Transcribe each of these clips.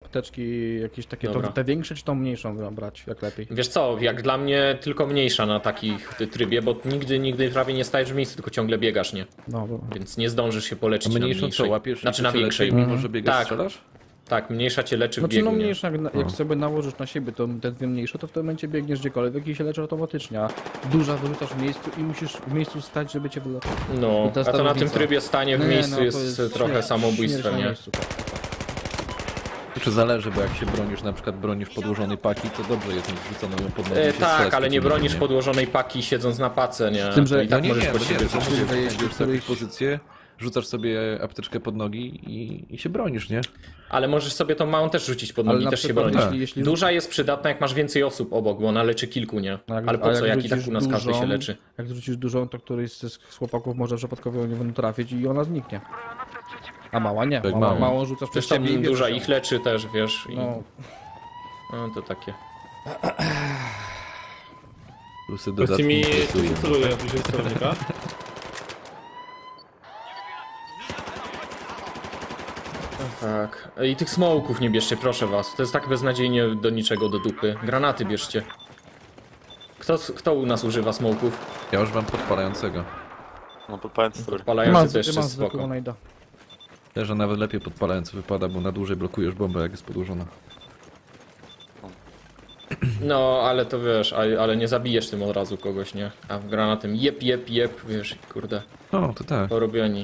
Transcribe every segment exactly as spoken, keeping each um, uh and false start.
apteczki jakieś takie, to, Dobra. te większe czy tą mniejszą brać, jak lepiej? Wiesz co, jak dla mnie tylko mniejsza na takich trybie, bo nigdy, nigdy prawie nie stajesz w miejscu, tylko ciągle biegasz, nie? No, dobra. Więc nie zdążysz się poleczyć A na mniejszą co, mniejszej. łapiesz? Znaczy i na cię większej. leczy, mimo że biegasz, Tak. strzelasz? Tak, mniejsza cię leczy w Znaczy biegu, no nie? mniejsza, jak, jak No. sobie nałożysz na siebie to te dwie mniejsze, to w tym momencie biegniesz gdziekolwiek i się leczy automatycznie, a duża wyrzucasz w miejscu i musisz w miejscu stać, żeby cię wyleczyć. No, I to jest a ta to na tym różnica. trybie stanie w Nie, miejscu no, to jest, trochę śmierć- samobójstwem, śmierć na nie? miejscu, tak. Czy zależy, bo jak się bronisz, na przykład bronisz podłożonej paki, to dobrze jest mieć wrzuconą ją pod nogi. E, się tak, stres ale nie przeciwnika, bronisz podłożonej paki siedząc na pace, nie? tym, że- To i tak No nie, możesz nie, pod no siebie nie, to wrzucić. się wydaje, jeśli że w taką któryś- pozycję, rzucasz sobie apteczkę pod nogi i, i się bronisz, nie? Ale możesz sobie tą małą też rzucić pod Ale nogi, na też się przykład, bronisz. jeśli, jeśli Duża jest przydatna, jak masz więcej osób obok, bo ona leczy kilku, nie? Jak- Ale a po co, jak i tak rzucisz u nas każdy się dużą- leczy. Jak rzucisz dużą, to któryś z z chłopaków może przypadkowo nie będą trafić i ona zniknie. A mała nie, Tak, mała, małą. małą rzucasz przez Zresztą ciebie i duża wiesz, ich leczy też, wiesz. I... no, No to takie. Plusy Powiedzcie dodatki mi, interesują. co celuje bliżej sterownika? Tak. I tych smoków nie bierzcie, proszę was. To jest tak beznadziejnie do niczego, do dupy. Granaty bierzcie. Kto, kto u nas używa smoków? Ja już mam podpalającego. No podpalający story. Podpalający masz, też ty masz jest zwykłą spoko. najda. Też, że nawet lepiej podpalający wypada, bo na dłużej blokujesz bombę, jak jest podłożona. No, ale to wiesz, ale, ale nie zabijesz tym od razu kogoś, nie? A w granatem jep, jep, jep, wiesz, kurde, No, to tak. porobioni.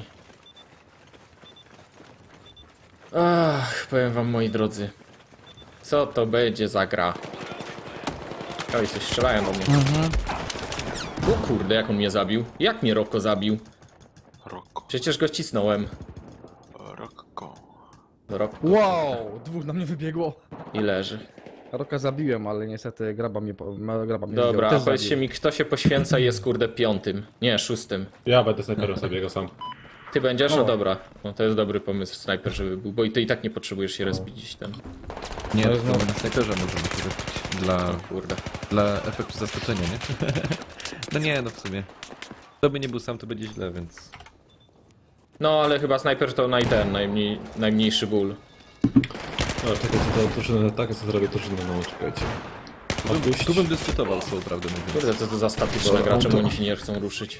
Ach, powiem wam, moi drodzy. Co to będzie za gra? Oj, coś strzelają do mnie. Mhm. O kurde, jak on mnie zabił? Jak mnie Roko zabił? Rokko, Przecież go cisnąłem. Rokko. Rok Wow, dwóch na mnie wybiegło. i leży. Roka zabiłem, ale niestety graba mnie, po- ma- graba mnie Dobra, zdjął. a powiedzcie mi, kto się poświęca i jest kurde piątym? Nie, szóstym. Ja będę snajperem sobie go sam. Ty będziesz? O. No dobra. No to jest dobry pomysł, snajper, żeby był, bo i ty i tak nie potrzebujesz się respić gdzieś tam. Nie, To to jest znowu- na snajperze możemy się respić dla, O kurde. dla efektu zaskoczenia, nie? No nie, no w sumie. Kto by nie był sam, to będzie źle, więc... No ale chyba snajper to naj ten, najmniej, najmniejszy ból. No czekajcie, to drużynę tak, co zrobię drużynę, no czekajcie. Tu, Opuść. tu bym dyskutował z tą prawdę mówiąc. Kurde, co to za statyczne Dobra, gra, czemu to- oni się nie chcą ruszyć?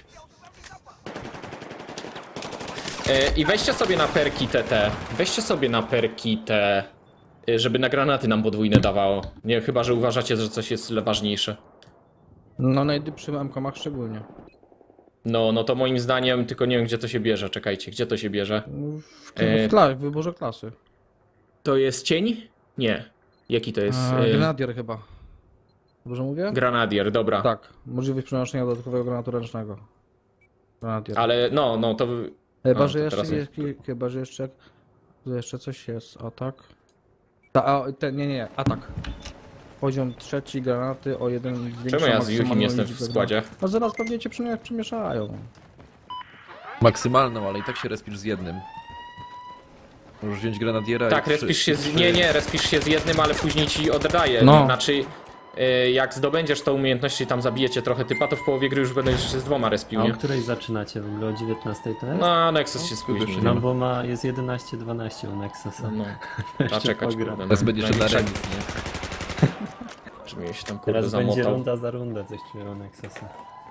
E, I weźcie sobie na perki te te. Weźcie sobie na perki te, e, żeby na granaty nam podwójne dawało. Nie, chyba że uważacie, że coś jest ważniejsze. No najdy przy M komach szczególnie. No, no to moim zdaniem, tylko nie wiem gdzie to się bierze, czekajcie, gdzie to się bierze? W, E. w, kla- w wyborze klasy. To jest cień? Nie. Jaki to jest? A, E, grenadier chyba. Dobrze mówię? Granadier, dobra. Tak, możliwość przenoszenia dodatkowego granatu ręcznego. Granadier. Ale no, no to... Chyba, a, że to jeszcze, teraz- jest, chyba, że jeszcze, że jeszcze coś jest. Atak. Ta, a, ten, nie, nie, atak. Poziom trzeci, granaty o jeden zwiększa Czemu ja z maksymalną Yukim jestem w liczbę składzie? granatów. No zaraz pewnie cię przymi- przymieszają. Maksymalną, ale i tak się respisz z jednym. Możesz wziąć grenadiera Tak, i trzy- respisz się z... trzy- Nie, nie, respisz się z jednym, ale później ci oddaje. No. Znaczy, y, jak zdobędziesz tą umiejętność i tam zabijecie trochę typa, to w połowie gry już będę jeszcze z dwoma respił, A o nie? której zaczynacie w ogóle? O dziewiętnastej to jest? No, Nexus się spóźni. No bo ma, jest jedenaście dwanaście u Nexusa. No, Jeszcze a czekać, pogram. kurde. Teraz no. będzie jeszcze na Najmniejsza- remis, nie? Czy mnie się tam kurde Teraz będzie zamotał. runda za rundę, coś czuję u Nexusa.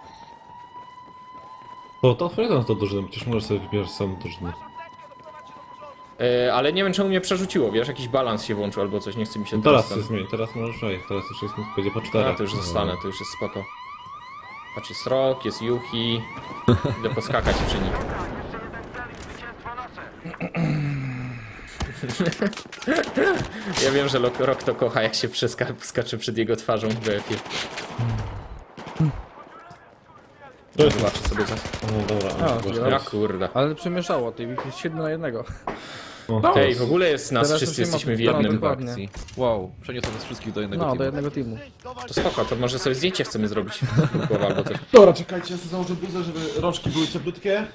To to otwieram to drużynę, przecież możesz sobie wybierać samą drużynę. Y, ale nie wiem czemu mnie przerzuciło, wiesz, jakiś balans się włączył albo coś, nie chce mi się No teraz ten- się zmieni, teraz możesz, ej, teraz już jest, będzie po A, czterech. to już zostanę, to już jest spoko. Patrz, jest Rock, jest Yuki. Idę poskakać przy nich. Ja wiem, że Rock, Rock to kocha, jak się przeska- skacze przed jego twarzą w B F-ie. To jest Zobaczę sobie za... No dobra, A, a, właśnie. ja- Ja kurde. Ale przemieszało, ty jest siedem na jednego. No, Ej, w ogóle jest nas, Teraz wszyscy już nie ma jesteśmy w planu jednym. dokładnie. Akcji. Wow, przeniosą nas wszystkich do jednego No, teamu. do jednego teamu. To spoko, to może sobie zdjęcie chcemy zrobić. Głowa albo coś. Dobra, czekajcie, ja sobie założę bluzę, żeby rączki były cieplutkie.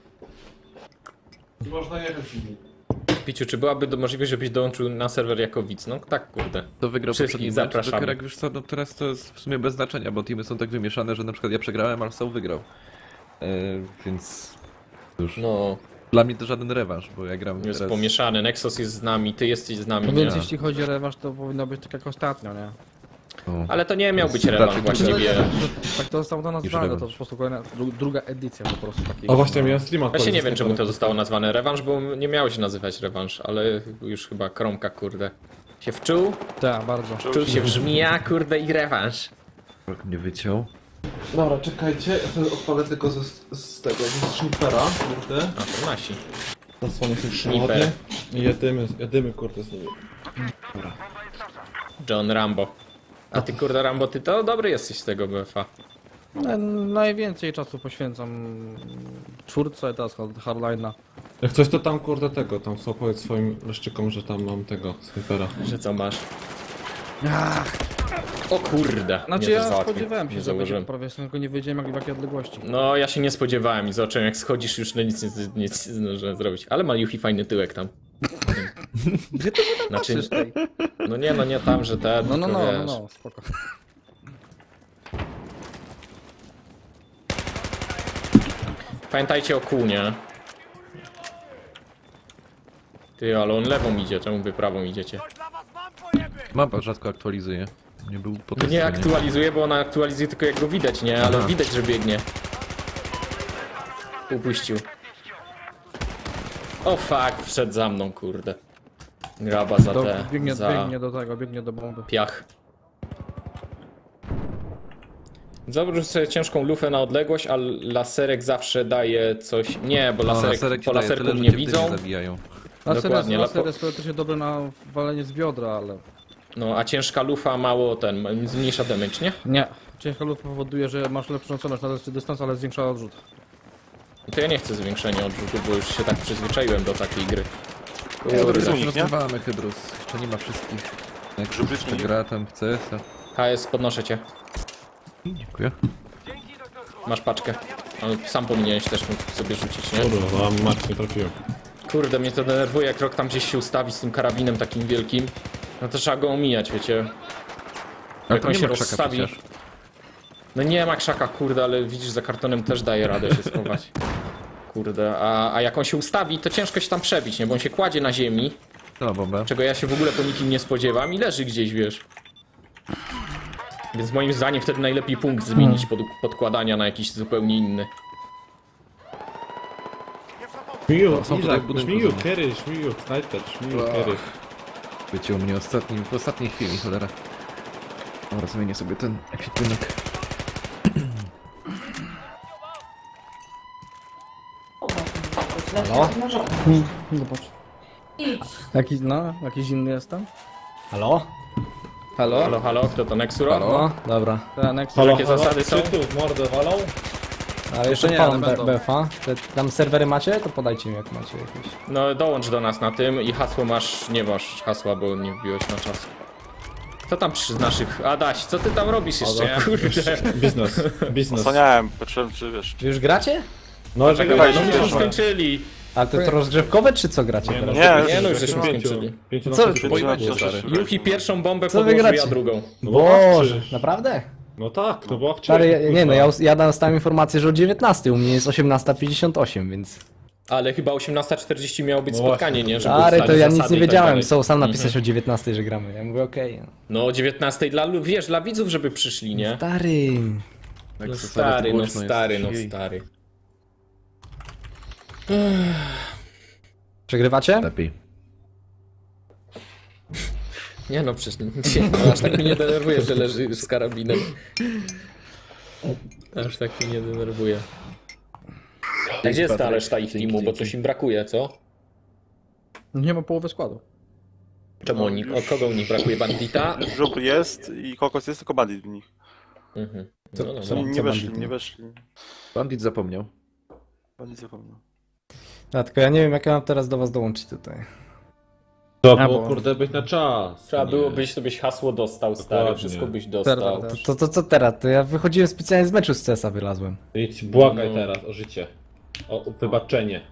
I można jechać z nimi. Piciu, czy byłaby do możliwość, żebyś dołączył na serwer jako widz? No tak, kurde. To wygrał Wszystkich poprzedni mecz, zapraszamy. Dokerek, wiesz co, no teraz to jest w sumie bez znaczenia, bo teamy są tak wymieszane, że na przykład ja przegrałem, ale Saul wygrał. E, więc... Już. No, Dla mnie to żaden rewanż, bo ja gram Jest teraz... pomieszany, Nexus jest z nami, ty jesteś z nami, No nie? więc jeśli chodzi o rewanż, to powinno być tak jak ostatnio, nie? O. Ale to nie miał być Raczej rewanż tak. właściwie. Tak to zostało to nazwane, to rewanż. po prostu kolejna, dru, druga edycja po prostu takiej. O właśnie, miałem streama. Właśnie nie wiem, z czemu to tego. zostało nazwane rewanż, bo nie miało się nazywać rewanż, ale już chyba Kromka, kurde, się wczuł, Tak, bardzo. wczuł się w żmija, kurde, i rewanż. Jak mnie wyciął. Dobra, czekajcie, ja sobie odpalę tylko z, z tego, z snipera, kurde. A, to nasi. Zasłonię sobie Sniper. przechodnie i jedymy, jedymy kurde z nimi. John Rambo. A ty, kurde, Rambo, ty to dobry jesteś z tego B F A. No, najwięcej czasu poświęcam czwórce, teraz hard- hardline'a. Jak coś to tam kurde tego, tam są powiedz swoim leszczykom, że tam mam tego, snipera. Że co masz? Ach, O kurde, znaczy mnie ja też załatwił. spodziewałem się, Nie że będzie założyłem. prawie tylko nie wiedziałem jak w jakiej odległości. No, ja się nie spodziewałem i zobaczyłem, jak schodzisz już, no nic, nic, nic nie zdążyłem zrobić. Ale ma Yuhi fajny tyłek tam. Gdzie ty tam Znaczy, patrzysz tej? no nie, no nie tam, że te, No, no, tylko no, no, wiesz. no, spoko. Pamiętajcie o kół, nie? Ty, ale on lewą idzie, czemu wy prawą idziecie? Mapa rzadko aktualizuje. Nie był po No tej nie stronie. aktualizuje, bo ona aktualizuje tylko jak go widać, nie? Ale Aha. widać, że biegnie. Upuścił. O fuck, wszedł za mną, kurde. Graba za Do, te, biegnie, za biegnie do tego, biegnie do bomby. piach. Zabrał sobie ciężką lufę na odległość, a laserek zawsze daje coś... Nie, bo No, laserek, laserek ci po daje laserku tyle, że mnie cię w dynie widzą. zabijają. Laser Dokładnie, jest, laser lapo- jest teoretycznie dobry na walenie z biodra, ale... No, a ciężka lufa mało ten, zmniejsza damage, nie? Nie. Ciężka lufa powoduje, że masz lepszą celność na dalszy dystans, ale zwiększa odrzut. I to ja nie chcę zwiększenia odrzutu, bo już się tak przyzwyczaiłem do takiej gry. Ja Dobry Kurde, słownik, nie? rozgrywamy Hydrus. Jeszcze nie ma wszystkich. Jak Żubry jeszcze słownik. gra tam w C S a. H S, podnoszę cię. Dziękuję. Masz paczkę. Ale sam powinieneś też mógł sobie rzucić, nie? Kurwa, mam mać, nie trafiłem. Kurde, mnie to denerwuje, jak rok tam gdzieś się ustawi z tym karabinem takim wielkim. No to trzeba go omijać, wiecie. Ale Jak to on nie się ma krzaka rozstawi. przecież. No nie ma krzaka, kurde, ale widzisz, za kartonem też daje radę się schować. Kurde, a, a jak on się ustawi, to ciężko się tam przebić, nie? Bo on się kładzie na ziemi, No bombę. czego ja się w ogóle po nikim nie spodziewam i leży gdzieś, wiesz. Więc moim zdaniem wtedy najlepiej punkt zmienić pod, podkładania na jakiś zupełnie inny. Szmiu, są tutaj w Izak, budynku szmiu, znowu. Kerry, szmiu, snajper, szmiu, Ach. Kerry. Wyciął mnie ostatnim, w ostatniej chwili, cholera. Dobra, zmienię sobie ten ekwipunek. No. Zobacz. Jaki, no, jakiś inny jestem? Halo? Halo? Halo, halo, kto to Nexuro? Halo? O, dobra. Ta, next. Halo, Jakie halo, zasady są? Czy tu w mordę walą? Ale jeszcze nie, nie, ale mam będą. B F A. Te, tam serwery macie? To podajcie mi jak macie jakieś. No dołącz do nas na tym i hasło masz, nie masz hasła, bo nie wbiłeś na czas. Kto tam przy naszych... Adaś, co ty tam robisz jeszcze? Dobra. Kurde. Biznes, biznes. Osłaniałem, patrzyłem czy wiesz. Czy już gracie? No, Czekaj, czekaj, no myśmy Dobra. skończyli. A to, to rozgrzewkowe czy co gracie teraz? Nie, Nie no, już żeśmy Pięciu. skończyli. Pięciu na Co? pięciu. Pięciu na Pojmacie, pięciu. stary. Juki pierwszą bombę Co wy podłożył, ja gracie? drugą. No Boże, przecież. naprawdę? No tak, no bo Stary, wczoraj. ja- nie no, ja, us- ja dostałem informację, że o dziewiętnastej, u mnie jest osiemnasta pięćdziesiąt osiem, więc... Ale chyba osiemnasta czterdzieści miało być No spotkanie, właśnie. nie? Żeby Stary, to ustalić ja nic zasady nie i tak wiedziałem, dalej. są sam napisać o dziewiętnastej, że gramy. Ja mówię okej. No o dziewiętnastej dla, lu- wiesz, dla widzów, żeby przyszli, nie? Stary... No Jak to stary, no głośno jest. stary, no Jej. stary. Przegrywacie? Lepiej. Nie no, przecież nie, no, aż tak mnie nie denerwuje, że leży z karabinem. Aż tak mnie nie denerwuje. A gdzie jest ta reszta ich teamu, bo coś im brakuje, co? Nie ma połowy składu. Czemu oni, o kogo u nich brakuje? Bandita? Żubr jest i kokos jest, tylko bandit w nich. Mhm. Co- No, no, co- no. Nie, nie co weszli, bandity? nie weszli. Bandit zapomniał. Bandit zapomniał. A, tylko ja nie wiem jak ja mam teraz do was dołączyć tutaj. Trzeba A, było bo- kurde być na czas. Trzeba Nie. było byś, to byś hasło dostał, stary, Dokładnie. wszystko byś dostał. Serwer też. To, to co teraz? To ja wychodziłem specjalnie z meczu z C S a wylazłem. Idź, błagaj No. teraz o życie. O wybaczenie.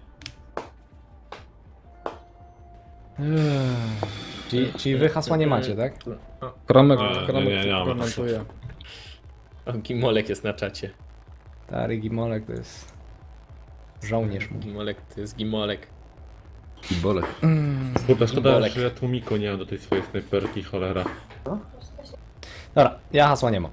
Czyli, czyli wy hasła nie macie, tak? Kromek, Nie, kromek nie, nie, nie mam komentuje. O, Gimolek jest na czacie. Stary Gimolek to jest... Żołnierz mówi. Gimolek to jest gimolek. I bolek. Kurde, szkoda, Bolek. że ja tłumiko nie mam do tej swojej snajperki, cholera. Dobra, ja hasła nie mam.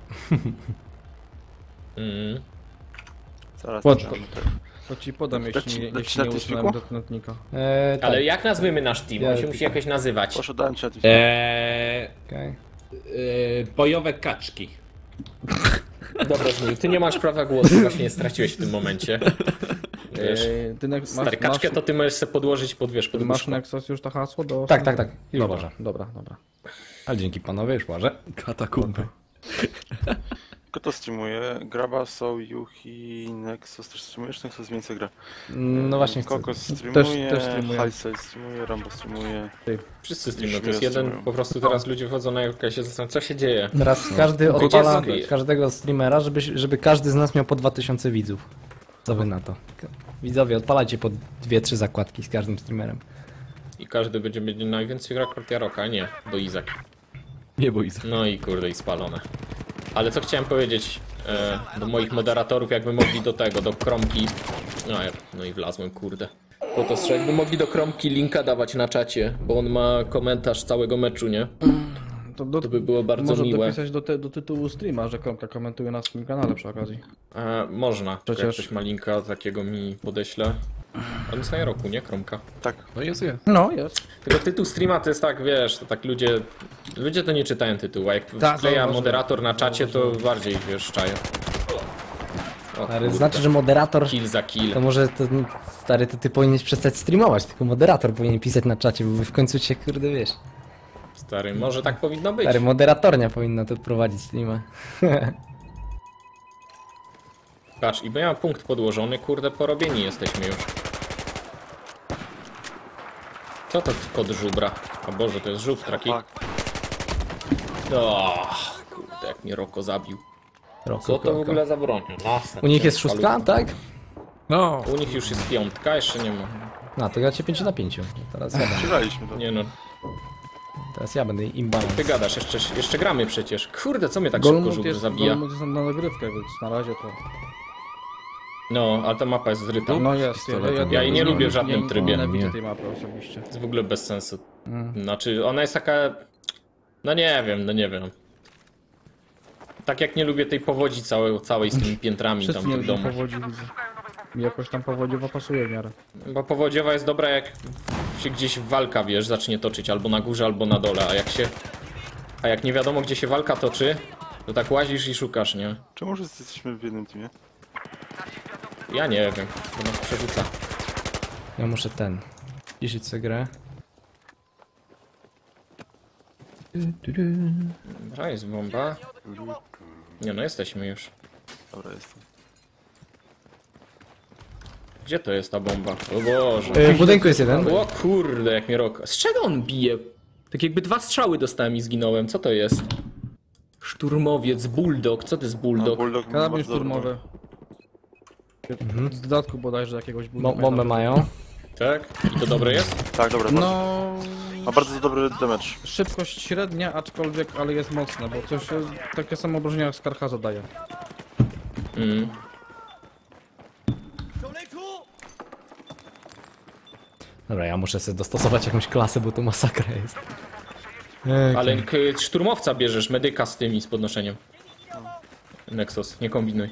Mm. Zaraz Pod- zaczynamy. To ci podam, Dać jeśli ci- nie, dać jeśli ci nie na usunąłem Teamspeaku? dodatnika. Eee, tak. Ale jak nazwiemy nasz team? On Ja- się musi jakoś nazywać. Proszę, dałem ci na tym. Eee, Okej. e, bojowe kaczki. Dobra, Żmiu, ty nie masz prawa głosu, właśnie straciłeś w tym momencie. Wiesz, Eee, ty ne- masz, stary, kaczkę masz, to ty możesz sobie podłożyć pod, wiesz, pod masz łóżko. Nexus już to hasło do... Tak, tak, tak. Już Dobra, może. dobra, dobra. Ale dzięki panowie, już może. Katakumby. Kto to streamuje? Graba, So, Yuhi, Nexus też streamujesz? Nexus więcej gra. No właśnie chcę. Kokos streamuje, też streamuje. Highside streamuje, Rambo streamuje. Wszyscy streamują, to Już jest mnie jeden, streamują. po prostu teraz ludzie wchodzą na jaka się zastanawiają, co się dzieje. Teraz każdy Gdzie odpala jest- każdego streamera, żeby, żeby każdy z nas miał po dwa tysiące widzów. Co wy na to? Widzowie, odpalajcie po dwie trzy zakładki z każdym streamerem. I każdy będzie mieć najwięcej gra Kortia Rocka, a nie, do Izak. Nie boi się. No i kurde, i spalone. Ale co chciałem powiedzieć e, do moich moderatorów, jakby mogli do tego, do Kromki... No, ja- no i wlazłem, kurde. Bo to strzel- jakby mogli do Kromki linka dawać na czacie, bo on ma komentarz całego meczu, nie? To, do, To by było bardzo może miłe. dopisać do, te, do tytułu streama, że Kromka komentuje na swoim kanale przy okazji. E, można, przecież jak Przecież- ktoś ma linka takiego mi podeślę. On jest na roku, nie? Kromka. Tak. No jest, jest. No, jest. Tylko tytuł streama to jest tak, wiesz, to tak ludzie... Ludzie to nie czytają tytułu, a jak Tak, wkleja zauważyłem. moderator na czacie, to bardziej, wiesz, czają. O, Ale kurde. znaczy, że moderator... Kill za kill. To może to, stary, to ty powinieneś przestać streamować, tylko moderator powinien pisać na czacie, bo w końcu cię, kurde, wiesz. Stary, może tak powinno być. Stary, moderatornia powinna to prowadzić streama. Patrz, i my mamy punkt podłożony, kurde, porobieni jesteśmy już. Co to kod żubra? O Boże, to jest żub taki. Tak. O, kurde, jak mnie Roko zabił. Roko, Co to w ogóle za broń? U nich jest szóstka, tak? No. U nich już jest piątka, jeszcze nie ma. No, to gracie pięć na pięć. Teraz ja będę, Przegraliśmy to. Nie no, teraz ja będę imbalans. ty gadasz, jeszcze, jeszcze gramy przecież. Kurde, co mnie tak szybko Golmut żubr jest, zabija? Golmut jest na nagrywkę, więc na razie to... No, ale ta mapa jest zryta. No jest, pistoletem. Ja jej nie lubię w żadnym nie, trybie. Nienawidzę Nie. tej mapy osobiście. To jest w ogóle bez sensu. Mm. Znaczy, ona jest taka... No nie wiem, no nie wiem. Tak jak nie lubię tej powodzi całej, całej z tymi piętrami Wszyscy tam nie w lubią domu. powodzi, widzę. Mi jakoś tam powodziowa pasuje w miarę. Bo powodziowa jest dobra, jak się gdzieś walka, wiesz, zacznie toczyć albo na górze, albo na dole, a jak się... A jak nie wiadomo, gdzie się walka toczy, to tak łazisz i szukasz, nie? Czemu że jesteśmy w jednym teamie? Ja nie wiem, to nas przerzuca. Ja muszę ten. Ciszyć sobie grę. Dobra, jest bomba. Nie no, jesteśmy już. Dobra, jestem. Gdzie to jest ta bomba? O Boże. Yy, w budynku jest jeden. O kurde, jak mnie rok. Z czego on bije? Tak jakby dwa strzały dostałem i zginąłem. Co to jest? Szturmowiec, bulldog. Co to jest No, bulldog? Bulldog Karabin bardzo dobry. szturmowy. Z dodatku bodajże jakiegoś Bo, bombę mają. Tak? I to dobre jest? Tak, dobra, bardzo. No... Ma bardzo dobry damage. Szybkość średnia, aczkolwiek, ale jest mocna, bo coś jest, takie samo obrażenia jak Skarcha zadaje. Mm. Dobra, ja muszę sobie dostosować jakąś klasę, bo to masakra jest. Ej, Ale k- szturmowca bierzesz, medyka z tymi, z podnoszeniem. Nexus, nie kombinuj.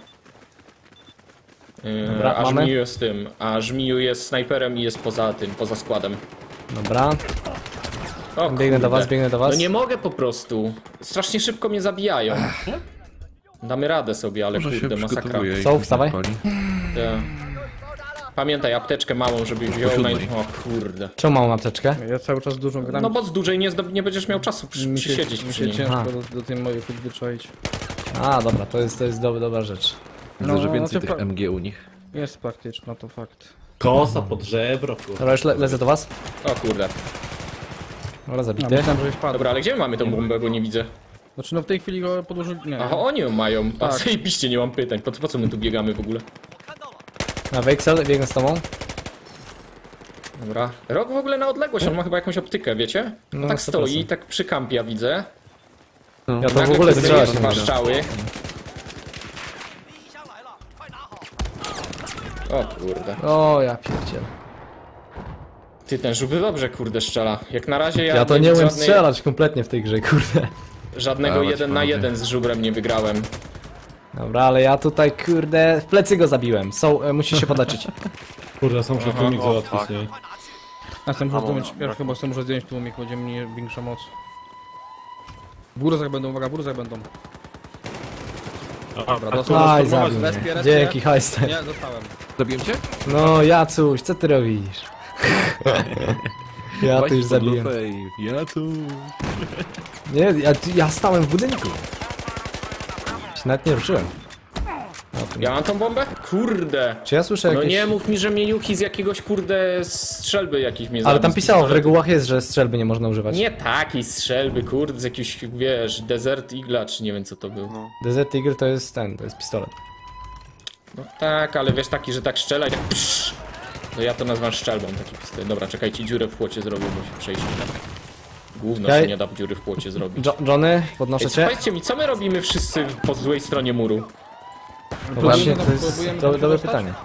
Yy, Dobra, a mamy? Żmiju jest tym, a Żmiju jest snajperem i jest poza tym, poza składem. Dobra, O, biegnę kurde. do was, biegnę do was. No nie mogę po prostu. Strasznie szybko mnie zabijają. Damy radę sobie, ale Może się kurde, masakra. przygotowuje i Co, się wstawaj. zapali. Ja. Pamiętaj, apteczkę małą, żeby wziął Po naj... siódmej. O kurde. Czemu mam apteczkę? Ja cały czas dużo gram. No bo z dłużej nie, zdob- nie będziesz miał czasu przy, mi się, przysiedzieć mi przy się nim. ciężko A. do, do tej mojej przyzwyczaić. A, dobra, to jest, to jest do, dobra rzecz. Widzę, No, że więcej znaczy tych pra- M G u nich. Jest praktyczna, to fakt. Kosa pod żebro, kurwa. Dobra, już le lecę do was. O kurde. Dobra, No, zabity. myślałem, że już padł. Dobra, ale gdzie my mamy tą bombę, bo nie widzę. Znaczy no w tej chwili go podłożyli... Nie. Aha, oni ją mają. A Tak. zajebiście, nie mam pytań. Po, po co my tu biegamy w ogóle? Na Wexel, biegnę z tobą. Dobra. Rok w ogóle na odległość, on ma chyba jakąś optykę, wiecie? No, No, tak sto stoi, procent. tak przy kampie, ja widzę. Ja to w Nagle ogóle ktoś strzelać zryje nie dwa mogę. strzały. O kurde. O, ja pierdzielę. Ty, ten żuby dobrze kurde strzela. Jak na razie ja... Ja to nie umiem żadnej- strzelać kompletnie w tej grze, kurde. Żadnego Dawać, jeden na panowie. jeden z żubrem nie wygrałem. Dobra, ale ja tutaj, kurde, w plecy go zabiłem. Są, e, musisz się podleczyć. Kurde, sam muszę Aha. tłumik O, załatwić, fuck. nie? Ja chcę muszę Mało, zdjąć, no, ja chyba chcę muszę zdjąć tłumik, będzie mniej większa moc. W burzach będą, uwaga, w burzach będą. Dobra, Aj, zabił mnie. Respie, respie. Dzięki, hajster. Nie, zostałem. Zabiłem cię? No, Jacuś, co ty robisz? Ja tu już zabiłem. Ja tu. Nie, ja, ja stałem w budynku. Się nawet nie ruszyłem. No, to nie. Ja mam tą bombę? Kurde. Czy ja słyszę No jakieś... nie mów mi, że mnie Yuki z jakiegoś kurde strzelby jakiś mnie Ale zabił tam z pisało, w pistoletu. regułach jest, że strzelby nie można używać. Nie takiej strzelby, kurde, z jakiś, wiesz, Desert Eagle, czy nie wiem co to był. No. Desert Eagle to jest ten, to jest pistolet. No tak, ale wiesz, taki, że tak strzela i tak psz, to ja to nazywam strzelbą, taki pistolet. Dobra, czekajcie, dziurę w płocie zrobię, bo się przejść nie da. Gówno Ja- się nie da dziury w płocie zrobić. Jo Johnny, podnoszę Ej, cię. powiedzcie mi, co my robimy wszyscy po złej stronie muru? No właśnie, Próbujemy to tam- jest próbujemy do, tam dobre się dostać? pytanie.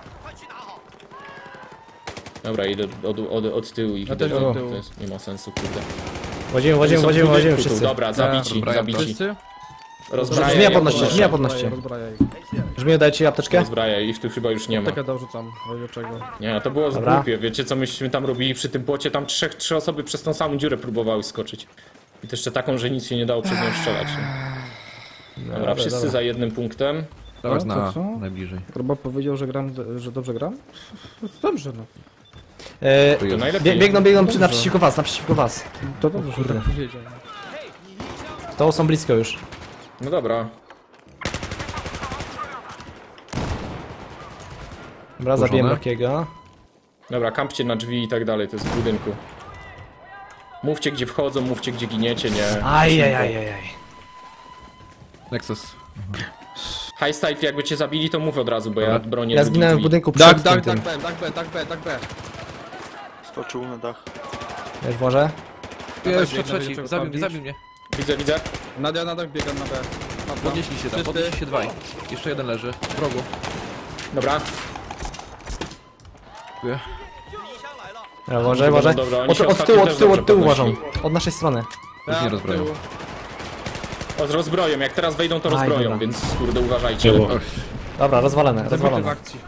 Dobra, idę od, od, od tyłu i Ja też uderzę. od tyłu. To jest, nie ma sensu, kurde. Władzimy, Oni władzimy, są w władzimy, budynku władzimy tu. wszyscy. Dobra, zabici, rozbrajam zabici. Wszyscy? Rozbrajaj, Żmija ja podnoście, podnoszę. żmija podnoście. Rozbrajaj. Żmiu, daj ci apteczkę? Rozbrajaj, ich tu chyba już nie ma. Taka dorzucam, do czego. Nie, to było Dobra. głupie. Wiecie co myśmy tam robili przy tym płocie? Tam trzech, trzy osoby przez tą samą dziurę próbowały skoczyć. I to jeszcze taką, że nic się nie dało przez nią strzelać. Nie? Dobra, wszyscy dobra. za jednym punktem. Dawać A, na to A, co? najbliżej. Chyba powiedział, że gram, że dobrze gram? Dobrze, no. E, To To jest. najlepiej. bie biegną, biegną przy, naprzeciwko was, naprzeciwko was. To dobrze, że tak powiedział. To są blisko już. No dobra. Dobra, zabiję Włożone? Mrokiego. Dobra, kampcie na drzwi i tak dalej, to jest w budynku. Mówcie gdzie wchodzą, mówcie gdzie giniecie, nie? Ajajajajaj. Nexus. High Style, jakby cię zabili, to mów od razu, bo ja bronię Ja drugich zginąłem w drzwi. budynku Tak, przed tak, tym, tak, tym. B, tak, B, tak, B, tak, B. Skoczył na dach. Wiesz, Boże? Jest, biegnę, trzeci, wiecie, zabił mnie, co zabił mnie. Widzę, widzę. Nadia, na dach biegam na B. Dobra. Podnieśli się tam, Wszyscy? podnieśli się dwaj. Jeszcze jeden leży, w rogu. Dobra. Dziękuję. Dobra, Boże, Boże. Dobra, oni Od, się od ostatnio tyłu, też od tyłu, dobrze od tyłu podnosili. uważam. Od naszej strony. Już nie rozbroją. tyłu. O, z rozbroją, jak teraz wejdą, to Aj, rozbroją, dobra. więc kurde uważajcie. Było. Dobra, rozwalone, Zabity w rozwalone. akcji.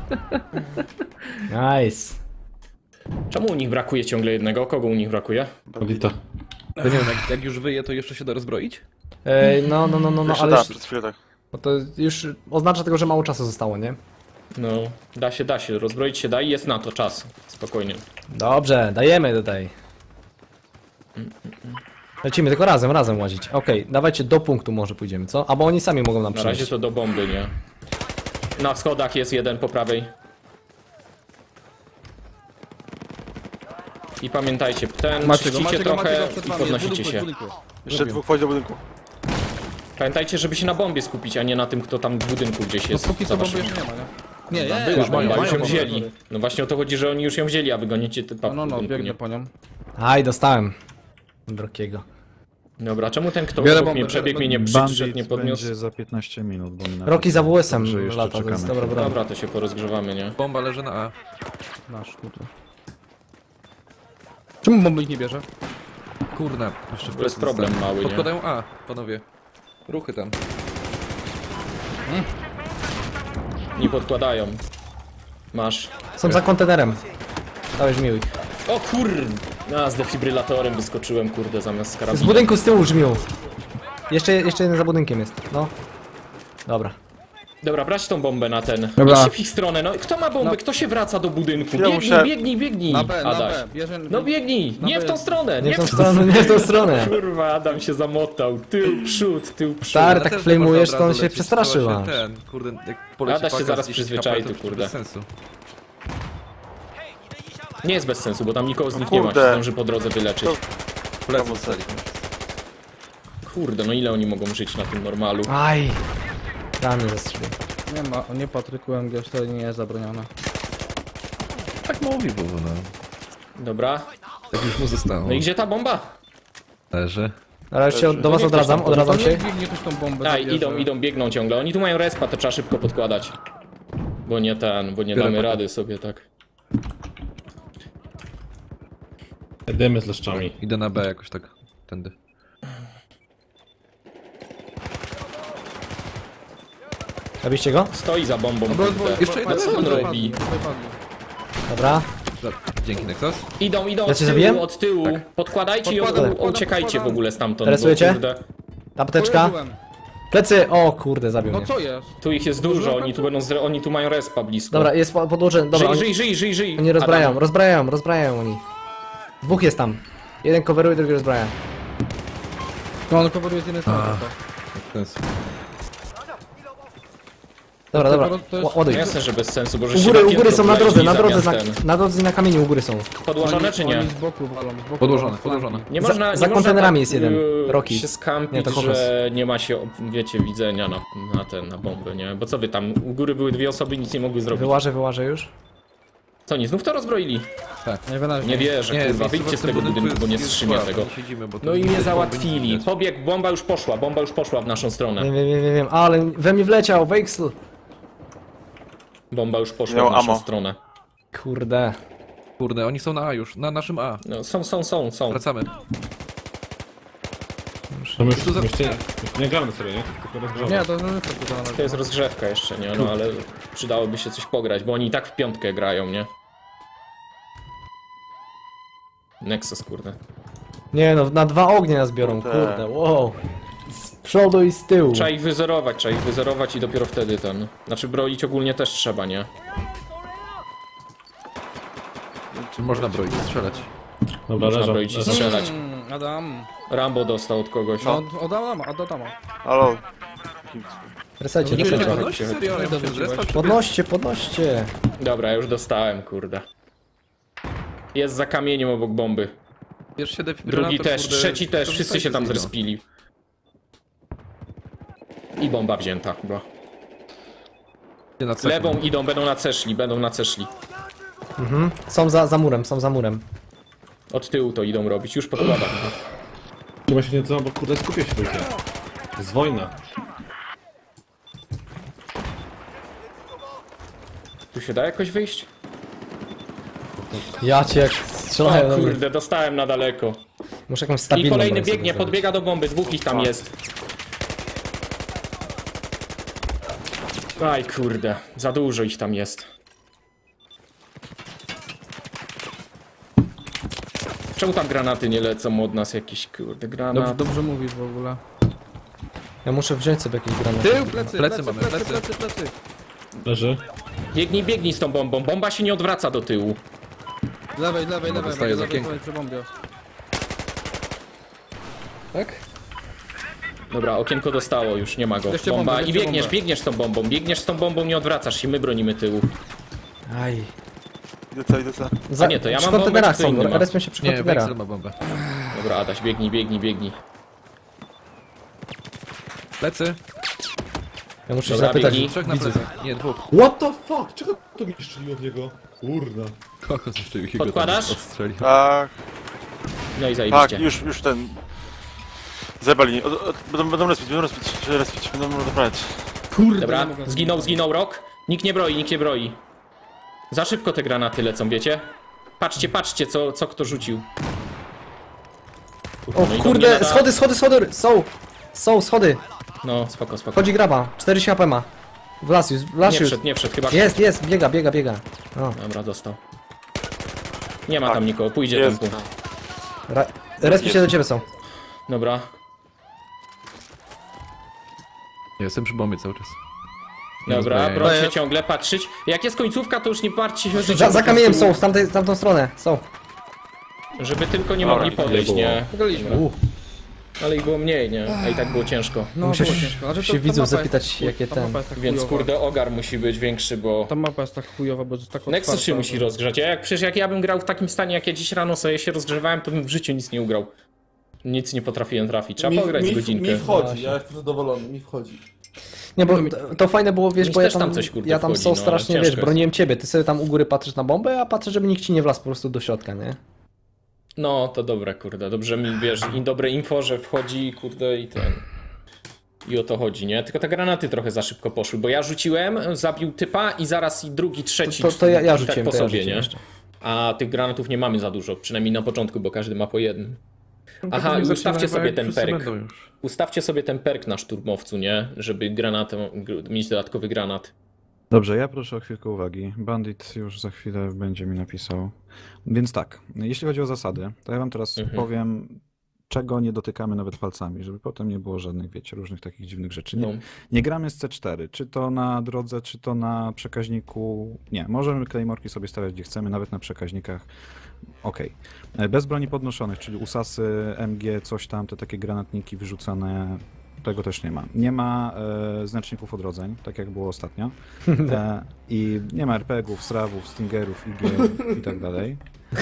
Nice. Czemu u nich brakuje ciągle jednego? Kogo u nich brakuje? Bandita. To nie wiem, jak, jak już wyje, to jeszcze się da rozbroić? Ej, no, no, no, no, no, Jeszcze ale da, już, przez chwilę tak. bo to już oznacza tego, że mało czasu zostało, nie? No, da się, da się, rozbroić się da i jest na to czas. Spokojnie. Dobrze, dajemy tutaj. Lecimy, tylko razem, razem łazić. Okej, dawajcie do punktu może pójdziemy, co? Albo oni sami mogą nam Na razie przyjść. to do bomby, nie? Na schodach jest jeden po prawej. I pamiętajcie, ten Macie go, czyścicie macie go, macie trochę go przed i wami, jest podnosicie budynku, się. jest budynku. Jeszcze dwóch wchodzi do budynku. Pamiętajcie, żeby się na bombie skupić, a nie na tym, kto tam w budynku gdzieś No jest. póki za co bomby waszym- jeszcze nie ma, nie? Nie, Była nie, bomba, mają, już mają ją bombę. wzięli. No właśnie o to chodzi, że oni już ją wzięli, a wy gonicie typa No, no, w no, budynku, biegnę nie? po nią. Aj, dostałem. Drokiego. Dobra, czemu ten kto Biorę obok bombę, mnie przebiegł, mnie biorę- nie Bandit przyszedł, nie podniósł? będzie za piętnaście minut, bo mi na Roki za W S em Także jeszcze lata, to jest czekamy. dobra broń. Dobra, to się porozgrzewamy, nie? Bomba leży na A. Nasz, kurde. Czemu bomby ich nie bierze? Kurna, jeszcze w To jest plecy problem dostałem. mały, nie? Podkładają A, panowie. Ruchy tam. Nie podkładają. Masz. Są za kontenerem. Dałeś miły. O kur... A, z defibrylatorem wyskoczyłem, kurde, zamiast z Z karabinem. budynku z tyłu żmił. Jeszcze, jeszcze jeden za budynkiem jest, no. Dobra. Dobra, brać tą bombę na ten. Dobra. Idźcie w ich stronę, no kto ma bombę? Kto się wraca do budynku? Ja Biegnij, muszę- biegnij, biegnij, Na B, na Adaś. B. Bierze... No biegnij, Na nie w B. tą stronę, Nie w tą stronę, nie w tą stronę. Kurwa, Adam się zamotał. Tył, przód, tył, przód. Stary, Na tak też flejmujesz, można od to on razu się lecieć, przestraszył trzeba aż. się Ten, kurde, jak poleci Ada się paka zaraz z dziesięć przyzwyczai, K P, tu, to kurde. Bez sensu. Nie jest bez sensu, bo tam nikogo z nich nie ma, się Kurde. zdąży po drodze wyleczyć. Plecy dostali. Kurde, no ile oni mogą żyć na tym normalu? Aj. Rany zastrzelił. Nie ma, nie Patryku, M G cztery nie jest zabronione. Tak mówi, bo no. Dobra. Tak już mu zostało. No i gdzie ta bomba? Leży. Ale już się do was nie ktoś odradzam, tam odradzam To się. niech biegnie ktoś tą bombę Daj, zabierze. idą, idą, biegną ciągle. Oni tu mają respa, to trzeba szybko podkładać. Bo nie ten, bo nie Biorę damy pakę. rady sobie tak. Jedymy z leszczami. Idę na B jakoś tak, tędy. Robiście go? Stoi za bombą. Bo- kurde. bo- Jeszcze bo- jeden co on bo- robi? bo- bo- Dobra. Dzięki Nexus. Idą, idą Ja od cię tyłu, zabiję? od tyłu. Podkładajcie i od- Podkładam, podkładam, uciekajcie w podkładam. ogóle stamtąd. Rysujecie? bo kurde, Apteczka. Położyłem. Plecy! O kurde, zabił No mnie. co jest? Tu ich jest dużo, oni tu będą, zre... oni tu mają respa blisko. Dobra, jest po- podłożony. Dobra, żyj, oni, żyj, żyj, żyj, żyj. oni rozbrajają, Adam. rozbrajają, rozbrajają oni. Dwóch jest tam. Jeden coveruje, drugi rozbraja. No on coveruje z jednej strony. to. Sens. Dobra, To- dobra. to- to jest- Ł- Ładuj. Jasne, że bez sensu, bo że U się góry, na u góry piętro są na drodze, na wleźli drodze, zamiast na, ten. na drodze na kamieniu u góry są. Podłożone Oni- czy nie? Oni z boku walą, z boku Podłożone, walą, z flanki. podłożone. Nie Za- można, za nie kontenerami można jest jeden, yy, Rocky. się skampić, Nie, to Kokos. że nie ma się, wiecie, widzenia na, na ten, na bomby, nie? Bo co wy tam, u góry były dwie osoby, nic nie mogły zrobić. Wyłażę, wyłażę już. Co, nie, znów to rozbroili? Nie wyraźnie. Nie wierzę, kurwa, miejscowa wyjdźcie z w tym tego budynku, bo nie jest strzymię słaba, tego. nie siedzimy, bo to No i jest mnie bomby załatwili. widać. Pobieg, bomba już poszła, bomba już poszła w naszą stronę. Wiem, wiem, wiem, wiem, wiem. Ale we mnie wleciał, Weixl. Bomba już poszła Miał w naszą ammo. stronę. Kurde. Kurde, oni są na A już, na naszym A. No, są, są, są, są. Wracamy. To my już, Tu za- my jeszcze, jeszcze nie gramy sobie, nie? Tylko rozgrzewamy. Nie, to nie wyszło to To jest rozgrzewka jeszcze, nie? No ale przydałoby się coś pograć, bo oni i tak w piątkę grają, nie? Nexus, kurde. Nie no, na dwa ognie nas biorą, No tak. kurde, wow. Z przodu i z tyłu. Trzeba ich wyzerować, trzeba ich wyzerować i dopiero wtedy ten... Znaczy broić ogólnie też trzeba, nie? Czy można broić, strzelać? Dobra, Można leżą. broić i leżą. strzelać. Mm, Adam. Rambo dostał od kogoś. No, od Adama, od Adama. Halo. Resecie, Nie resecie. chodź. Podnoście, serio, ja muszę zrespać. Podnoście, podnoście. Dobra, ja już dostałem, kurde. Jest za kamieniem obok bomby. Bierz się defibrylator, Drugi też, kurde, trzeci też, to wszyscy się tam wystarczy, zrespili. I bomba wzięta chyba. no. Na cechu. Lewą idą, będą na ceszli, będą na ceszli. Mhm. Są za, za murem, są za murem. Od tyłu to idą robić, już podkładam. Trzeba się nie co, bo kurde skupię się ludzie. To jest wojna. Tu się da jakoś wyjść? Ja cię jak O strzelają do mnie. kurde, dostałem na daleko. Muszę jakąś I stabilną kolejny broń sobie biegnie, zrobić. podbiega do bomby, dwóch ich tam jest. Aj kurde, za dużo ich tam jest. Czemu tam granaty nie lecą od nas? Jakiś kurde Dobrze, granat. dobrze mówisz w ogóle. Ja muszę wziąć sobie jakiś granat. Tył, plecy, Plecy plecy, mamy, plecy, plecy. plecy, plecy. Leży. Biegnij, biegnij z tą bombą, bomba się nie odwraca do tyłu. Z lewej, z lewej, lewej, dostaję za lewej, pięknie. lewej, przy bombie. Tak? Dobra, okienko dostało, już nie ma go. Weźcie Bomba bombę, i weźcie biegniesz, bombę. biegniesz z tą bombą, biegniesz z tą bombą, nie odwracasz się, my bronimy tyłu. Aj. Idę co, idę co. Za, nie, to ja przy mam bombę, kontenerach czy to są, inny ma? respią się przy Nie, kontenerach. Wexel ma bombę. Dobra, Adaś, biegnij, biegnij, biegnij. Plecy. Ja muszę Dobra, się zapytać. biegnij. Trzech na widzów. plecy. Nie, dwóch. What the fuck? Czego to mi strzeliło od niego? Kurna. Kokos jeszcze ich go Podkładasz? tam odstrzelił. Tak, No i tak, zajebiście. już, już ten... Zebali, od, od, będą, będą respić, będą respić, respić, będą doprawiać. Kurde, Dobra, nie mogę. zginął, zginął rok. Nikt nie broi, nikt nie broi. Za szybko te granaty lecą, wiecie? Patrzcie, patrzcie, co, co kto rzucił. O No i do mnie kurde, nada- schody, schody, schody, są! Są, schody! No, spoko, spoko. Chodzi graba, czterdzieści H P ma. W las już, w las Nie już. wszedł, nie wszedł, chyba. Jest, jest, biega, biega, biega. O, Dobra, dostał. Nie ma Tak. tam nikogo, pójdzie Jest. tempu. ra- respy się do ciebie są. Dobra. Ja jestem przy bombie cały czas. Dobra, Rozbrajanie. broń się ciągle, patrzeć. Jak jest końcówka, to już nie martwcie się, że Za, za po kamieniem prostu- są, w tamtej, w tamtą stronę, są. Żeby tylko nie Dobra, mogli podejść, nie było. nie? Wygraliśmy. U, Ale ich było mniej, nie? A i tak było ciężko. No, muszę było się, ciężko. Znaczy, to- się ta widzów mapa jest zapytać, tak- jakie ta ten. mapa jest tak Więc chujowa. kurde, ogar musi być większy, bo... Ta mapa jest tak chujowa, bo jest tak Nexus się otwarta, musi że- rozgrzać. Ja jak, przecież jak ja bym grał w takim stanie, jak ja dziś rano sobie się rozgrzewałem, to bym w życiu nic nie ugrał. Nic nie potrafiłem trafić. Trzeba mi, pograć z mi, godzinkę. mi wchodzi, Właśnie. ja jestem zadowolony, mi wchodzi. Nie, bo to, to fajne było, wiesz, Mi bo ja też tam tam, coś, kurde, ja tam wchodzi, są no, ale strasznie, ciężko wiesz, jest. broniłem ciebie, ty sobie tam u góry patrzysz na bombę, a patrzę, żeby nikt ci nie wlazł po prostu do środka, nie? No, to dobre, kurde. Dobrze mi, wiesz, i dobre info, że wchodzi, kurde, i ten... I o to chodzi, nie? Tylko te granaty trochę za szybko poszły, bo ja rzuciłem, zabił typa i zaraz i drugi, trzeci. To, to, to ja, ja tak rzuciłem, po to ja sobie, rzuciłem nie? jeszcze. A tych granatów nie mamy za dużo, przynajmniej na początku, bo każdy ma po jednym. Aha, i Zaczynamy, ustawcie sobie jak ten wszyscy perk. będą już. Ustawcie sobie ten perk na szturmowcu, nie? Żeby granatem, mieć dodatkowy granat. Dobrze, ja proszę o chwilkę uwagi. Bandit już za chwilę będzie mi napisał. Więc tak, jeśli chodzi o zasady, to ja wam teraz Mhm. powiem, czego nie dotykamy nawet palcami, żeby potem nie było żadnych, wiecie, różnych takich dziwnych rzeczy. Nie, No. nie gramy z C cztery, czy to na drodze, czy to na przekaźniku. Nie, możemy claymorki sobie stawiać gdzie chcemy, nawet na przekaźnikach. Okej. Okay. Bez broni podnoszonych, czyli usasy, M G, coś tam, te takie granatniki wyrzucane, tego też nie ma. Nie ma e, znaczników odrodzeń, tak jak było ostatnio. E, I nie ma er pe gów, srawów, stingerów, igieł i tak dalej.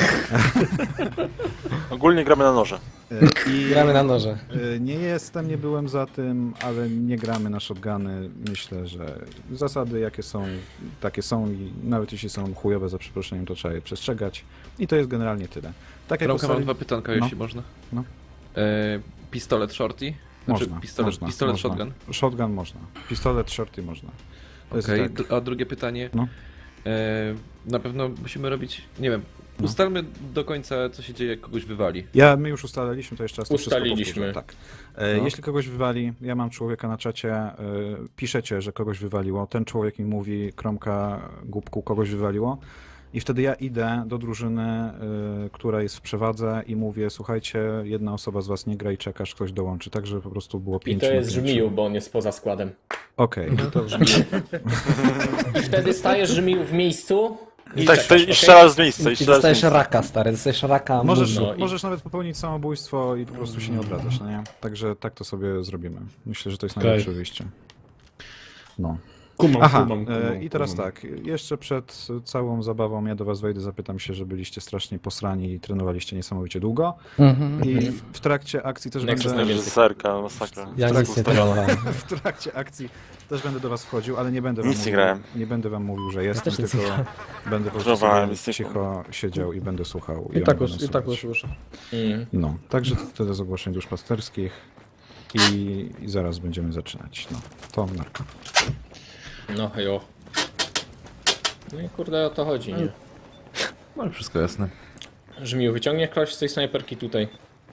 Ogólnie gramy na noże. E, i, Gramy na noże. e, Nie jestem, nie byłem za tym, ale nie gramy na shotguny. Myślę, że zasady jakie są, takie są i nawet jeśli są chujowe, za przeproszeniem, to trzeba je przestrzegać. I to jest generalnie tyle. Tak jak Romka, mam ustali- dwa pytanka, No. jeśli można. No. E, pistolet shorty? Znaczy, Można, pistolet, można, pistolet można. shotgun? Shotgun można. Pistolet shorty można. To jest Okej, tak. dr- a drugie pytanie. No. E, na pewno musimy robić, nie wiem, No. ustalmy do końca, co się dzieje, jak kogoś wywali. Ja, my już ustaliliśmy, to jeszcze raz to wszystko Ustaliliśmy. powtórzę, tak. E, No. Jeśli kogoś wywali, ja mam człowieka na czacie, e, piszecie, że kogoś wywaliło, ten człowiek mi mówi, Kromka, Głupku, kogoś wywaliło i wtedy ja idę do drużyny, e, która jest w przewadze i mówię, słuchajcie, jedna osoba z was nie gra i czekasz, ktoś dołączy, tak żeby po prostu było I pięć to na jest pięciu. Żmiju, bo on jest poza składem. Okej, no to brzmi. I wtedy stajesz Żmiju w miejscu i I tak, czekasz, i okej? strzelasz z miejsca, i I strzelasz z dostajesz miejsca. raka, stary, dostajesz raka. Możesz, No i- możesz nawet popełnić samobójstwo i po prostu się nie odradzać, no nie? Także tak to sobie zrobimy. Myślę, że to jest Okej. najlepsze wyjście. No. Kumam, Aha, kumam, kumam, e, i teraz kumam. tak, jeszcze przed całą zabawą ja do was wejdę, zapytam się, że byliście strasznie posrani i trenowaliście niesamowicie długo. Mhm. I w trakcie akcji też Nexus będę... najwięcej. Reżyserka, masakra. Ja Tak nic nie ustawiam. trenowałem. W trakcie akcji też będę do was wchodził, ale nie będę wam Nic nie mówił, grałem. nie będę wam mówił, że jestem, też nic tylko nie będę po prostu Żartowałem, sobie nic nie cicho siedział i będę słuchał. I oni tak, będą us, i tak słuchać. usłyszę. Mm. No, także tyle z ogłoszeń duszpasterskich i, i zaraz będziemy zaczynać. No, to narka. No hejo. No i kurde o to chodzi, nie? No wszystko jasne. Żmiju, wyciągnie ktoś z tej snajperki tutaj.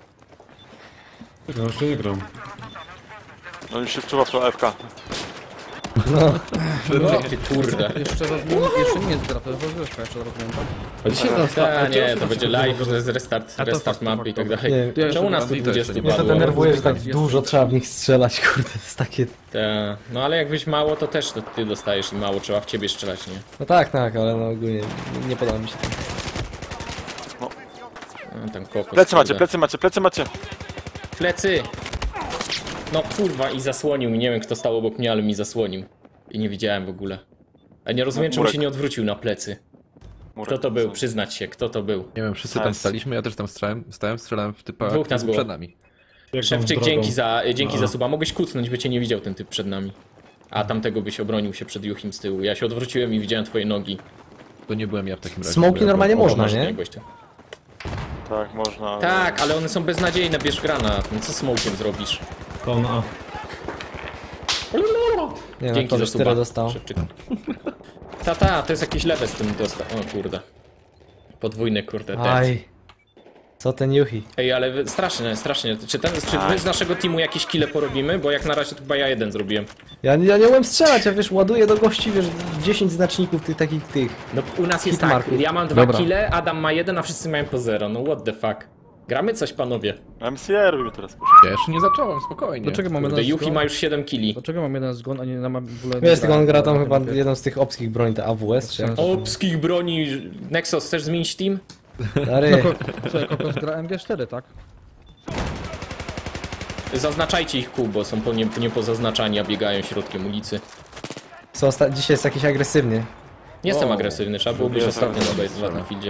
Ja już nie gram. No już się wczuwa w to A F K. No ty kurde. Jeszcze rozumiem, jeszcze nie jest gra, to jest rozgrywka, jeszcze rozumiem, tak? Dzisiaj to nie, to będzie live, to jest restart, A to restart fakt, mapy i tak fakt, dalej. Nie, Czemu nas tu Bandita jeszcze dwudziestu nie Mnie to padło? denerwuje, że tak Jest- dużo trzeba w nich strzelać, kurde, to jest takie... Ta. No ale jakbyś mało, to też to ty dostajesz i mało, trzeba w ciebie strzelać, nie? No tak, tak, ale no ogólnie nie podoba mi się to. No, ten kokos, Plecy macie, kurde. plecy macie, plecy macie. Plecy! No kurwa i zasłonił mi, nie wiem kto stał obok mnie, ale mi zasłonił. I nie widziałem w ogóle. A nie rozumiem No, czemu murek. się nie odwrócił na plecy. Murek. Kto to był? Przyznać się, kto to był? Nie wiem, wszyscy tam Nice. staliśmy, ja też tam stałem, stałem, strzelałem w typa, Dwóch który nas był było. przed nami. Jak Szewczyk, tam dzięki drogą? za, dzięki No. za suba. Mogłeś kucnąć, by cię nie widział ten typ przed nami. A tamtego byś obronił się przed Juchim z tyłu. Ja się odwróciłem i widziałem twoje nogi. To nie byłem ja w takim razie. Smoki bo ja normalnie byłem- można, Może nie? nie byłeś ty. Tak, można. ale- Tak, ale one są beznadziejne, bierz granat. No co smokiem zrobisz? To on A. Nie no, Dzięki to za już tyle suba. dostał. Szewczyk. Ta, ta, to jest jakiś level z tym dostał. O kurde. Podwójny kurde ten. Aj. Co ten Yuhi? Ej, ale wy- strasznie, strasznie. Czy, ten, czy my z naszego teamu jakieś kile porobimy? Bo jak na razie to chyba ja jeden zrobiłem. Ja, ja nie umiem strzelać, ja wiesz, ładuję do gości, wiesz, dziesięć znaczników tych takich tych. No u nas jest tak, Hitmarków. ja mam dwa Dobra. kile, Adam ma jeden, a wszyscy mają po zero. No what the fuck. Gramy coś, panowie. M C R robimy teraz. Ja jeszcze nie zacząłem, spokojnie. Dlaczego mamy Kurde, jeden Yuki zgon? ma już siedem kili. Dlaczego mam jeden zgon, a nie na w ogóle... Wiesz, tylko on gra tam na chyba mapie? jedną z tych obskich broń, te A W S, czy jak? Obskich broni. Nexus, chcesz zmienić team? Stary, Słuchaj, Kokos gra M G cztery, tak? Zaznaczajcie ich kół, bo są po nie, nie pozaznaczani, a biegają środkiem ulicy. co osta- dzisiaj jest jakiś agresywny. Nie jestem O. agresywny, trzeba było być Ja ostatnio tak- na base w Battlefieldzie.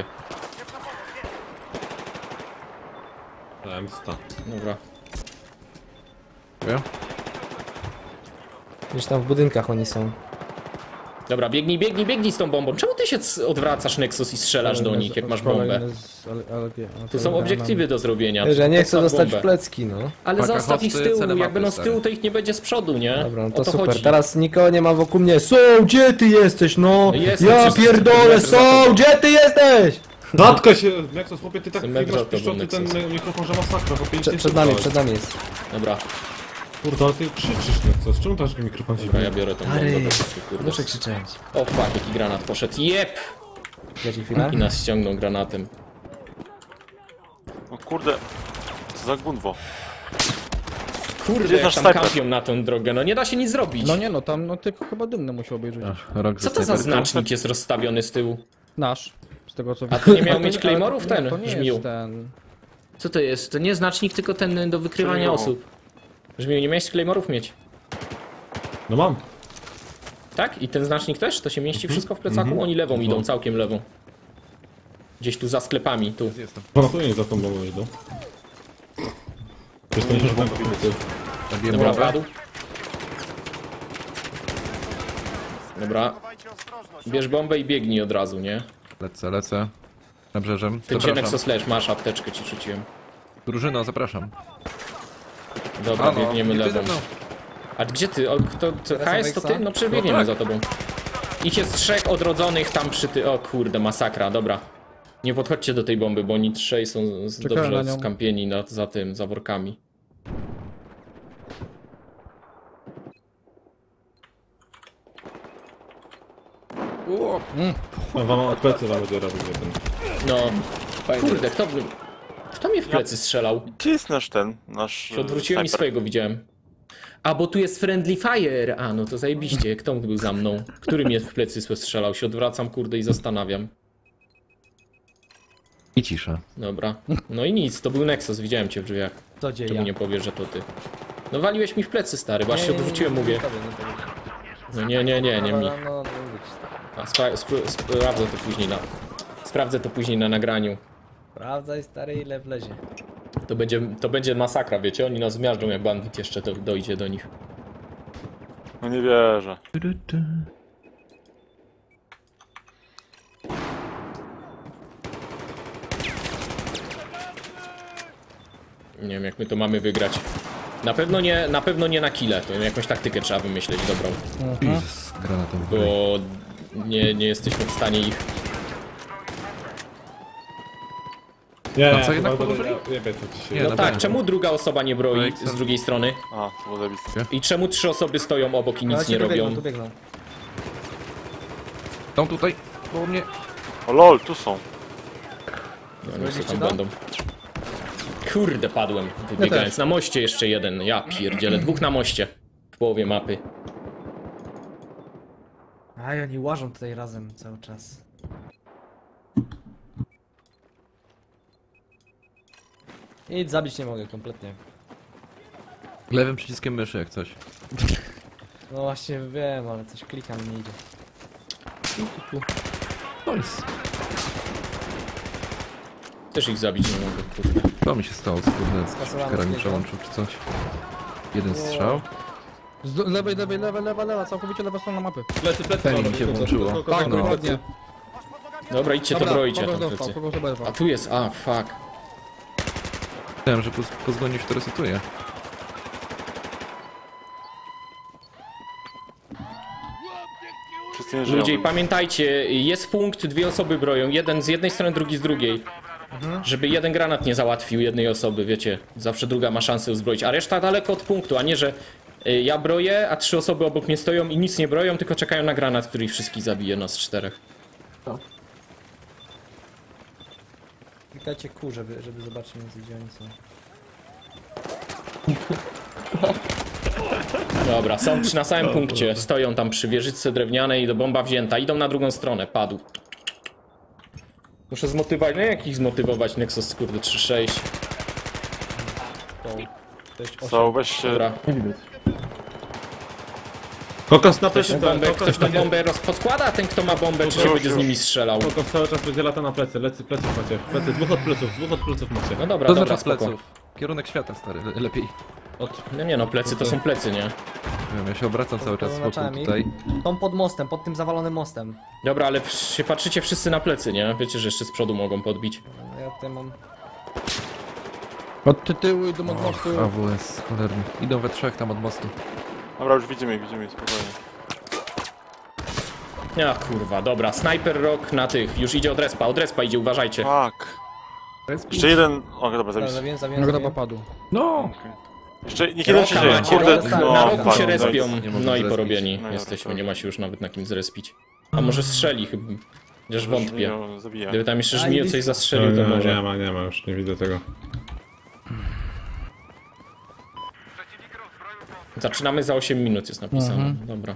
Zemsta. Dobra. Ja? Gdzieś tam w budynkach oni są. Dobra, biegnij, biegnij, biegnij z tą bombą. Czemu ty się c- odwracasz, Nexus, i strzelasz do nich, jak masz bombę? Tu są obiektywy do zrobienia. Wiesz, ja nie chcę Podstaw dostać w bombę. plecki, no. Ale Paka zostaw ich z hosty, tyłu, cele jak mapy, będą z stary. tyłu, to ich nie będzie z przodu, nie? Dobra, no O to, to super. chodzi. Teraz nikogo nie ma wokół mnie. Są, gdzie ty jesteś, no? No jestem, Ja przecież pierdolę, metr za są, tobą. gdzie ty jesteś? Zatkaj się, Nexus, chłopie, ty tak Jestem jak metr masz za tobą, piszczoty ten Nexus. mikrofon, że masakra, chłopie, Przed, przed nami, przed nami jest. Dobra, Kurde, ale ty krzyczysz, Nexus, czemu ten mikrofon się dobra, ja biorę tą bombę. Stary, po prostu, kurde. muszę krzyczeć. O fuck, jaki granat poszedł. Jep! Dajcie chwilę. I nas ściągnął granatem. No kurde, co za gunwo. Kurde, Gdzie jak nasz tam snajper? kampią na tą drogę, no nie da się nic zrobić. No nie no, tam no tylko chyba dymne musiał być rzucić. Ach, rok Co to za znacznik jest rozstawiony z tyłu? Nasz, z tego co A to nie miał Ale mieć ale claymorów nie, ten, to nie Żmiu? jest ten... Co to jest? To nie znacznik, tylko ten do wykrywania Żmiu. osób. Żmiu, nie miałeś claymorów mieć. No mam. Tak? I ten znacznik też? To się mieści wszystko w plecaku? Oni lewą idą, całkiem lewą. Gdzieś tu za sklepami, tu. Jestem. Ponatuję za tą bombą idą. Wiesz, to nie bombę. Zabiję Dobra, bombę. padł. Dobra. Bierz bombę i biegnij od razu, nie? Lecę, lecę. Nabrzeżem. Ty cię Zapraszam. Nexus leż, masz apteczkę, ci rzuciłem. Drużyno, zapraszam. Dobra, Halo, biegniemy nie ty lewą. ze mną. A gdzie ty? O, kto, co, H S to ty? No przecież biegniemy No tak. za tobą. Ich jest trzech odrodzonych tam przy ty... O kurde, masakra, dobra. Nie podchodźcie do tej bomby, bo oni trzej są z, Czekałem na dobrze nią. skampieni na, za tym, za workami. No, wam od plecy wam będzie robił jeden. No, kurde, kto by... Kto mnie w plecy strzelał? Gdzie jest nasz ten, nasz Się odwróciłem i snajper? swojego widziałem. A, bo tu jest friendly fire! A, no to zajebiście, kto był za mną? Który mnie w plecy strzelał? Się odwracam, kurde, i zastanawiam. I cisza. Dobra. No i nic, to był Nexus, widziałem cię w drzwiach. To dzieje. Czemu nie powiesz, że to ty? No waliłeś mi w plecy, stary, bo aż się odwróciłem, mówię. No nie, nie, nie, nie mi. No, no, no, mówić. A spra spra sprawdzę to później na... Sprawdzę to później na nagraniu. Sprawdzaj, stary, ile wlezie. To będzie, to będzie masakra, wiecie? Oni nas zmiażdżą, jak bandit jeszcze do, dojdzie do nich. No nie wierzę. Nie wiem, jak my to mamy wygrać. Na pewno nie, na pewno nie na kile, to jakąś taktykę trzeba wymyśleć dobrą. Jezus, granatem w Bo ryj. nie, nie jesteśmy w stanie ich... Nie, A co, nie, jednak chyba podłożyli? będę- Nie wiem, co ci się... Nie, No na tak, pewno. czemu druga osoba nie broi Projektem. z drugiej strony? A, to było zajebiste. I czemu trzy osoby stoją obok i nic Dawajcie, nie tu biegną, robią? tu biegną. Tą tutaj, koło mnie. O lol, tu są. No, nie co tam Widzicie to? będą. Kurde, padłem, wybiegając. Na moście jeszcze jeden, ja pierdzielę, dwóch na moście. W połowie mapy. Aj, oni łażą tutaj razem cały czas. Nic zabić nie mogę kompletnie. Lewym przyciskiem myszy jak coś. No właśnie wiem, ale coś klikam nie idzie. Nice. Też ich zabić nie mogę, kurde. Co mi się stało? Kurde, Skasowałem skara mi jednego. przełączył czy coś. Jeden strzał. Z lewej, lewej, lewa, lewa, lewa, całkowicie lewa strona mapy. Plecy, plecy, Ten dobra, mi się tylko- włączyło. tylko- Tak, tylko- dokładnie. Dobra, idźcie to broicie kogoś tam dostał, plecy. kogoś oberwał. A tu jest, a fuck. Myślałem, że po, po zgoniu się to resetuje. Wszyscy nie żyją. Ludzie, i pamiętajcie, jest punkt, dwie osoby broją. Jeden z jednej strony, drugi z drugiej. Żeby jeden granat nie załatwił jednej osoby, wiecie. Zawsze druga ma szansę uzbroić. A reszta daleko od punktu, a nie, że y, ja broję, a trzy osoby obok mnie stoją i nic nie broją, tylko czekają na granat, który ich wszystkich zabije, nas czterech. Klikajcie Q, żeby, żeby zobaczyć między gdzie oni są. Dobra, są przy- na samym punkcie. Stoją tam przy wieżyczce drewnianej, do bomba wzięta. Idą na drugą stronę, padł. Muszę zmotywować, no jak ich zmotywować? Nexus, kurde, trzy sześć. Co, weź się... Dobra, Kokos na ktoś plecy, tą bombę, kokos ktoś tą będzie- bombę roz- podkłada, ten kto ma bombę, czy się Już, będzie z już. nimi strzelał? Kokos cały czas będzie lata na plecy, lecy, pleców macie. Plecy, dwóch od pleców, dwóch od pleców macie. No dobra, To dobra, znaczy spoko. pleców. Kierunek świata, stary, le lepiej. Od... No nie no, plecy to są plecy, nie? Nie wiem, ja się obracam cały czas wokół Zaznaczałem ich. tutaj. Tą pod mostem, pod tym zawalonym mostem. Dobra, ale się patrzycie wszyscy na plecy, nie? Wiecie, że jeszcze z przodu mogą podbić. No, ja tutaj mam... Od tyłu i do mostu. A W S, cholerny. Idą we trzech tam od mostu. Dobra, już widzimy ich, widzimy ich, spokojnie. Ja kurwa, dobra, Sniper Rock na tych, już idzie od respa, od respa idzie, uważajcie. Fuck. Jeszcze jeden... O, dobra, Dobra, zabij. zabiłem, zabiłem, Nagroda zabiłem. popadł. No! Jeszcze niech jeden się Roka dzieje, macie, kurde. Roka, No, na roku fuck, się no, respią, nie mogę no i zrespić. porobieni No i jesteśmy, dobra. nie ma się już nawet na kim zrespić. A może strzeli chyba, chociaż wątpię. no, zabija. Gdyby tam jeszcze A, Żmijo i coś blisko. zastrzelił, to nie, nie może. ma, nie ma, już nie widzę tego. Zaczynamy za osiem minut, jest napisane, Mhm. dobra.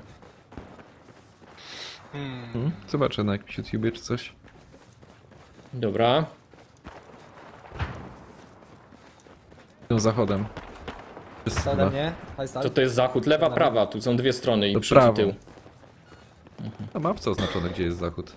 Hmm? Zobaczę na jakimś YouTubie czy coś. Dobra, Tym zachodem. Jest Ode chyba. mnie, high to side. to jest zachód, lewa, prawa, tu są dwie strony i To przód i prawo. tył. A mapce oznaczone, gdzie jest zachód.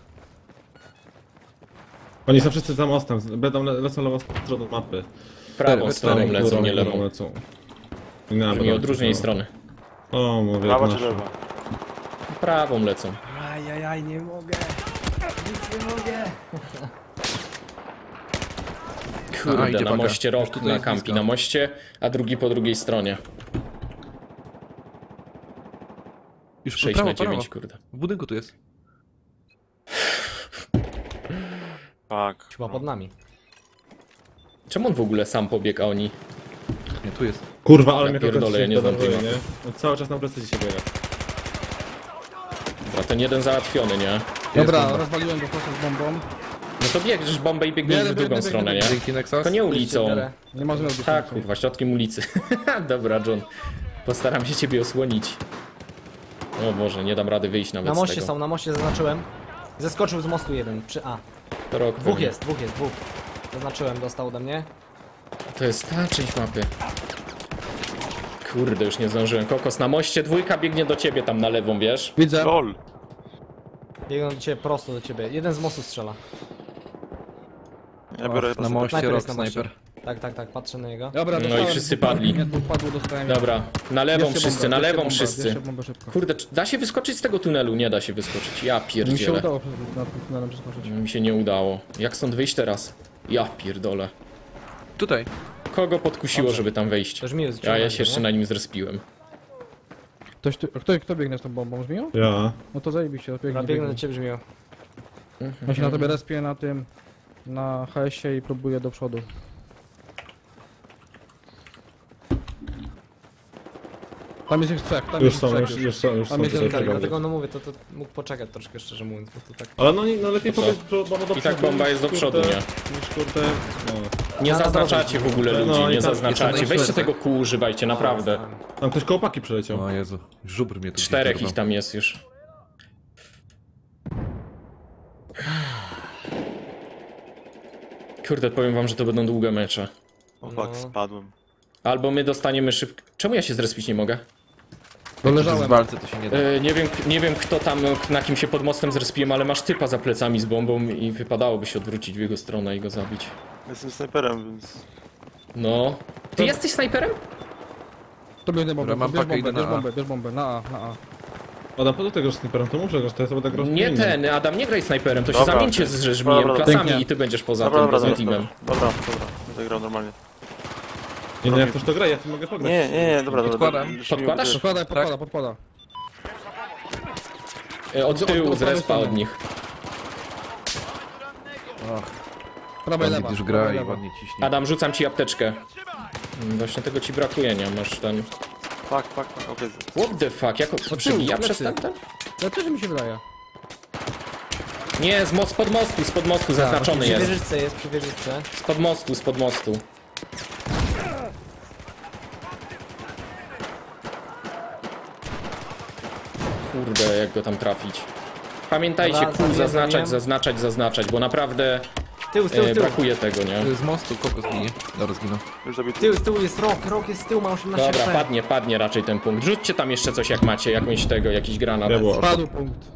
Oni są wszyscy za mostem, będą le lecą lewą stroną mapy. Prawą we stroną czterech, lecą, Górą, nie górą lewą. lecą. I na Brzmi od różnej strony. O, mówię, Prawa nasz. czy lewa? Prawą lecą. Ajajaj, nie mogę. Nic nie mogę. A, Kurde, idzie na paga. moście Już rok, tutaj na jest kampi blisko. na moście, a drugi po drugiej stronie. Już sześć prawo, na dziewięć, prawo. kurde. W budynku tu jest. Fuck. Chyba pod nami. Czemu on w ogóle sam pobiegł, a oni... Nie, tu jest. Kurwa, ale Ja mnie pierdolę, kokos ja nie znam denerwuje, tej nie? No, cały czas na plecy dzisiaj biega. A ten jeden załatwiony, nie? Dobra, rozwaliłem go prosto z bombą. No to biegniesz bombę i biegniesz Biegnę, w drugą biegnę, stronę, nie? biegnę, Dzięki Nexus. To nie ulicą. Biorę. Nie ma znowu Tak, kurwa, środkiem ulicy. Dobra, John. Postaram się ciebie osłonić. O Boże, nie dam rady wyjść nawet Na z moście tego. są, na moście zaznaczyłem. Zeskoczył z mostu jeden, przy A. To rok Dwóch pewnie. jest, dwóch jest, dwóch. Zaznaczyłem, dostał ode mnie. To jest ta część mapy. Kurde, już nie zdążyłem. Kokos na moście, dwójka biegnie do ciebie tam na lewą, wiesz? Widzę. LOL. Biegną do ciebie, prosto do ciebie. Jeden z mostu strzela. Ja biorę Na moście, Snajper rok jest na moście. sniper. Tak, tak, tak, patrzę na niego. Dobra, No i dostałem, wszyscy dwóch padli. Nie, dwóch padło, dostałem. Dobra, na lewą Bierzcie wszyscy, bombę, na bierzcie lewą bombę, wszyscy. bierzcie bombę szybko. Kurde, czy da się wyskoczyć z tego tunelu? Nie da się wyskoczyć. Ja Mi się pierdzielę. udało na tym tunelem przeskoczyć. Mi się nie udało. Jak stąd wyjść teraz? Ja pierdolę. Tutaj. Kogo podkusiło, Dobrze. żeby tam wejść? To już mi jest Ja, ja się jeszcze na nim zrespiłem. Ktoś, tu, kto, kto biegnie z tą bombą? Zmienił? Ja. No to zajebiście, to Dobra, biegnie, biegnę do biegnie. ciebie, brzmiał. Ja się na tobie respię na tym, na H S-ie i próbuję do przodu. Tam jest ich trzech, tam Już jest są, ich już, trzech już są, już są Tam jest tutaj jeden, przeglądy. Dlatego no mówię, to, to mógł poczekać troszkę, szczerze mówiąc, bo to tak... Ale no, nie- no lepiej To co? powiedz, że bomba do I tak przodu bomba niż, jest do przodu, kurde, nie? Niż kurde, no. Nie Ja na zaznaczacie w ogóle No, ludzi, i nie tak, zaznaczacie. jestem Weźcie na tego kół, używajcie, naprawdę. Tam ktoś koło paki przeleciał. O Jezu. Żubr mnie tu gdzieś Czterech dorwał. ich tam jest już. Kurde, powiem wam, że to będą długie mecze. O fuck, No. spadłem. Albo my dostaniemy szybko... Czemu ja się zrespić nie mogę? To W leżałem. walce to się nie da. E, nie wiem, nie wiem kto tam, na kim się pod mostem zrespiłem, ale masz typa za plecami z bombą i wypadałoby się odwrócić w jego stronę i go zabić. Jestem snajperem, więc... No. Ty jesteś snajperem? To biegnę bombę, Dobra, mam bierz pakę, bombę, idę bierz na A. bombę, bierz bombę, na A, na A. Adam, po do tego, że snajperem to muszę grać, to ja sobie tak grać Nie innym. ten, Adam, nie graj snajperem, to się Dobra, zamięcie okej. z żmijem Dobra, klasami pięknie. i ty będziesz poza Dobra, tym, dobra, poza dobra, teamem. dobra, dobra, będę grał normalnie. Nie, nie, jak ktoś to gra, ja to mogę pograć. Nie, nie, nie, dobra, dobra. Podkładam. dobra. Podkładasz? Podkładaj, podkłada, podkłada. E, Od Od- tyłu, od z prawej respa strony. od nich. Prawa i lewa. Bandit już prawa gra i i lewa. ładnie ciśnie. Adam, rzucam ci apteczkę. Mm, Właśnie tego ci brakuje, nie? Masz ten... Fuck, fuck, fuck, okej. What the fuck? Jak on przebija przez ten, ten? Ja też mi się wydaje. Nie, z mo- spod mostu, spod mostu zaznaczony Przy jest. wieżyczce jest, przy wieżyczce. Spod mostu, spod mostu. Kurde, jak go tam trafić. Pamiętajcie, Dobra, kół zabiłem, zaznaczać, zabiłem. zaznaczać, zaznaczać, bo naprawdę Tył, z tyłu, e, z tyłu. brakuje tego, nie? Z mostu kokos ginie. Dobra, zginął. Już zabity. Tył, z tyłu jest rok, rok jest z tyłu, ma osiemnaście Dobra, H P. padnie, padnie raczej ten punkt. Rzućcie tam jeszcze coś jak macie, jakąś tego, jakiś granat. Ja było. Padł punkt.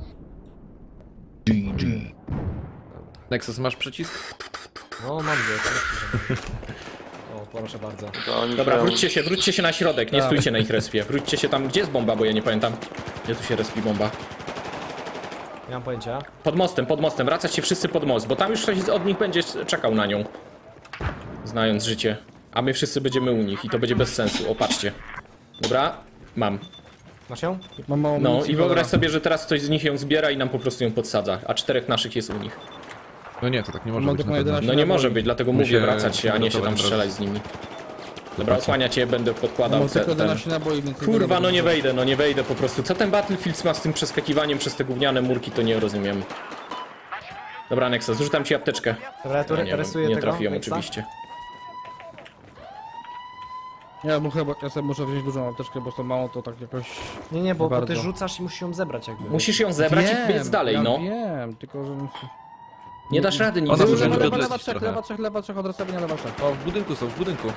Nexus, masz przycisk? No mam go, to myślę, że- O, proszę bardzo. To oni Dobra, grają- wróćcie się, wróćcie się na środek, nie stójcie na ich respie. Wróćcie się tam, gdzie jest bomba, bo ja nie pamiętam. Gdzie tu się respi bomba? Nie mam pojęcia. Pod mostem, pod mostem, wracać się wszyscy pod most, bo tam już ktoś od nich będzie czekał na nią. Znając życie. A my wszyscy będziemy u nich i to będzie bez sensu, o patrzcie. Dobra, mam. Masz ją? Mam mało No amunicji, i wyobraź cholera. sobie, że teraz ktoś z nich ją zbiera i nam po prostu ją podsadza, a czterech naszych jest u nich. No nie, to tak nie może Mogę być na na pewno. jedenaście. No nie może być, dlatego mówię Musi wracać się, a nie się tam przygotować strzelać z nimi. Dobra, osłania cię, będę podkładał Mam te, tylko ten... jedenaście naboi, więc... Kurwa, no nie wejdę, no nie wejdę po prostu. Co ten Battlefield ma z tym przeskakiwaniem przez te gówniane murki, to nie rozumiem. Dobra, Nexa, zrzucam ci apteczkę. Dobra, ja tu No, nie, rysuję nie tego. trafiłem Nexa. oczywiście. Ja, mu chyba, ja sobie muszę wziąć dużą apteczkę, bo to mało, to tak jakoś... Nie, nie, bo, Nie bo ty bardzo. rzucasz i musisz ją zebrać jakby. Musisz ją zebrać i biec dalej, ja no. wiem, tylko że... Nie dasz rady nic Ona Lewa, może zrobić. lewa, odlecieć lewa, trzech, trochę. lewa, trzech, lewa, trzech, od rozstawienia, lewa, trzech. O, w budynku są, w budynku.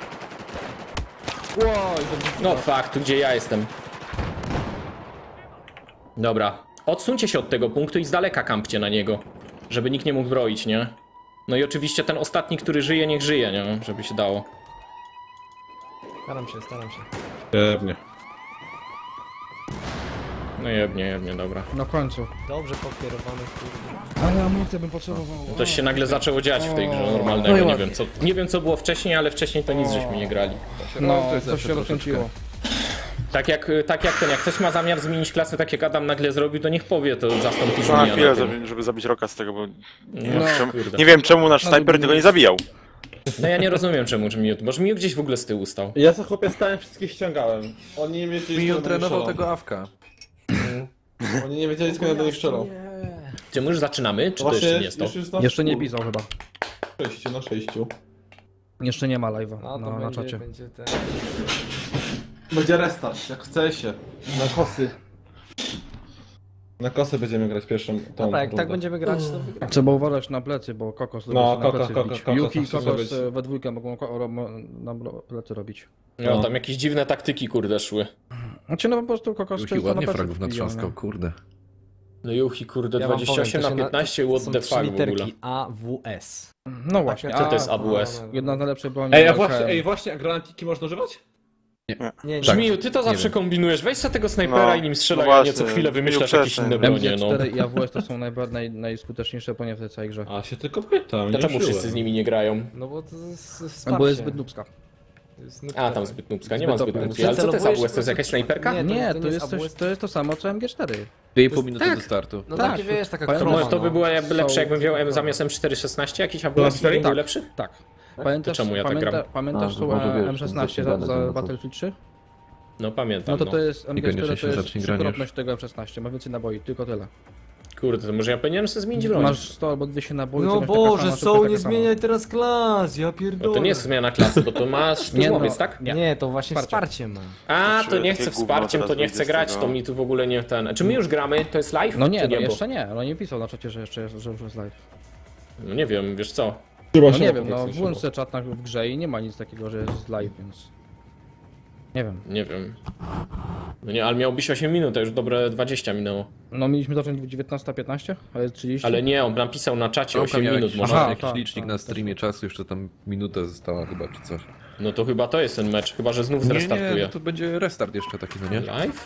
Oj, to No fakt, tu gdzie ja jestem. Dobra. Odsuńcie się od tego punktu i z daleka kampcie na niego. Żeby nikt nie mógł broić, nie? No i oczywiście ten ostatni, który żyje, niech żyje, nie? Żeby się dało. Staram się, staram się. Pewnie. No jebnie, jebnie, dobra. Na końcu. Dobrze pokierowany, kurde. Ale amunicję bym potrzebował. Coś się nagle zaczęło dziać w tej grze normalnego, No i nie ładnie. wiem co. Nie wiem co było wcześniej, ale wcześniej to nic żeśmy nie grali. No, to jest coś zawsze się troszeczkę. rozkręciło. Tak jak, tak jak ten, jak ktoś ma zamiar zmienić klasę, tak jak Adam nagle zrobił, to niech powie, to zastąpi Co na Juliana chwilę, tym. żeby, żeby zabić Roka z tego, bo nie, No, wiem, czemu, kurde. nie wiem czemu nasz snajper tego nie zabijał. No ja nie rozumiem czemu Żmiu, bo Żmiu gdzieś w ogóle z tyłu stał. Ja za chłopie stałem, wszystkich ściągałem. Oni nie wiedzieli, Mi skąd on do nich trenował strzelą. tego awka. Oni nie wiedzieli, skąd ja do nich strzelał. Czy my już zaczynamy, czy to Właśnie, jeszcze nie jest to? już jest na Jeszcze nie wpół. pisał chyba. Sześciu na sześciu. Jeszcze nie ma live'a No to na, na będzie, czacie. będzie ten... Będzie restart, jak chce się. Na kosy. Na kosę będziemy grać pierwszą tą Dobra, jak tak rundę. będziemy grać, to wygramy. Trzeba uważać na plecy, bo kokos lubi No, sobie na Koko, plecy Koko, wbić. Koko, Yuki i to kokos zrobić. e, we dwójkę mogą ko- ro- na blo- plecy robić. No tam jakieś dziwne taktyki kurde szły. Znaczy no po prostu kokos Juhi często ładnie plecy fragów wbija, natrzaskał, nie? kurde. No Juchi kurde Ja wam dwadzieścia osiem powiem, to na się piętnaście, to what są the trzy fuck w ogóle. literki A W S. No właśnie, Co to a, jest A W S? jedna z najlepszych broni. Ej, a L K M. właśnie, ej, właśnie, a granatiki można używać? Nie, nie. Żmiu, ty to Nie zawsze wiem. kombinujesz, weź sobie tego snajpera No, i nim strzelaj, no a nie właśnie, co chwilę wymyślasz nie jakieś uprzedzaj. inne bronie, no. M G cztery i A W S to są najbardziej naj, najskuteczniejsze bronie w tej całej grze. A się tylko pytam, To nie czemu wszyscy użyłem. z nimi nie grają? No bo to jest Bo wsparcie. jest zbyt nubska. To jest nubka. A, tam zbyt nubska, nie ma Zbyt zbyt dobre. nubskiej, ale co to jest A W S? To jest Celowujesz jakaś po prostu- snajperka? Nie, Nie, to to nie jest, jest coś, A W S. to jest to samo co M G cztery. Dwie i pół minuty tak. do startu. No Tak. takie wiesz, taka Pamiętam, kroma, Może to by no. było jakby lepsze, Są- jakbym wziął M zamiast M cztery szesnaście, jakiś A W S Tak. i był lepszy? Tak. Pamiętasz, czemu ja tak pamięta, gram? pamiętasz A, tą może wiesz, M szesnaście za, to za jest Battlefield trzy? No pamiętam, No to no. to jest M G cztery, Niekoniecznie to się jest zacznie grać trzykrotność tego M szesnaście, ma więcej naboi, tylko tyle. Kurde, to może ja powinienem sobie zmienić broń. Masz sto albo dwieście naboi, No to masz taka Boże, sama, są, szybka nie taka sama. zmieniaj teraz klas, ja No pierdolę. to nie jest zmiana klasy, bo to masz Nie, szturmowiec, no, tak? nie. Nie, to właśnie Wsparcie. wsparcie ma. A, to Znaczy, nie takie chcę gówno wsparciem, to teraz nie wyjdzie chcę z grać, tego. to mi tu w ogóle nie ten... A czy my już gramy? To jest live? No nie, czy no bo- jeszcze nie, no nie pisał na czacie, że jeszcze jest, że już jest live. No nie wiem, wiesz co? No nie wiem, no włącz sobie czat na, w grze i nie ma nic takiego, że jest live, więc... Nie wiem. Nie wiem. No nie, ale miał być osiem minut, to już dobre dwadzieścia minęło. No mieliśmy zacząć dziewiętnasta piętnaście, a jest trzydzieści. Ale nie, on napisał na czacie Tam osiem miał minut jakiś, może. Aha, jakiś tak, licznik tak, na też streamie czasu, jeszcze tam minuta została chyba, czy coś. No to chyba to jest ten mecz, chyba że znów Nie, nie, zrestartuje. no to będzie restart jeszcze taki, no nie? Live?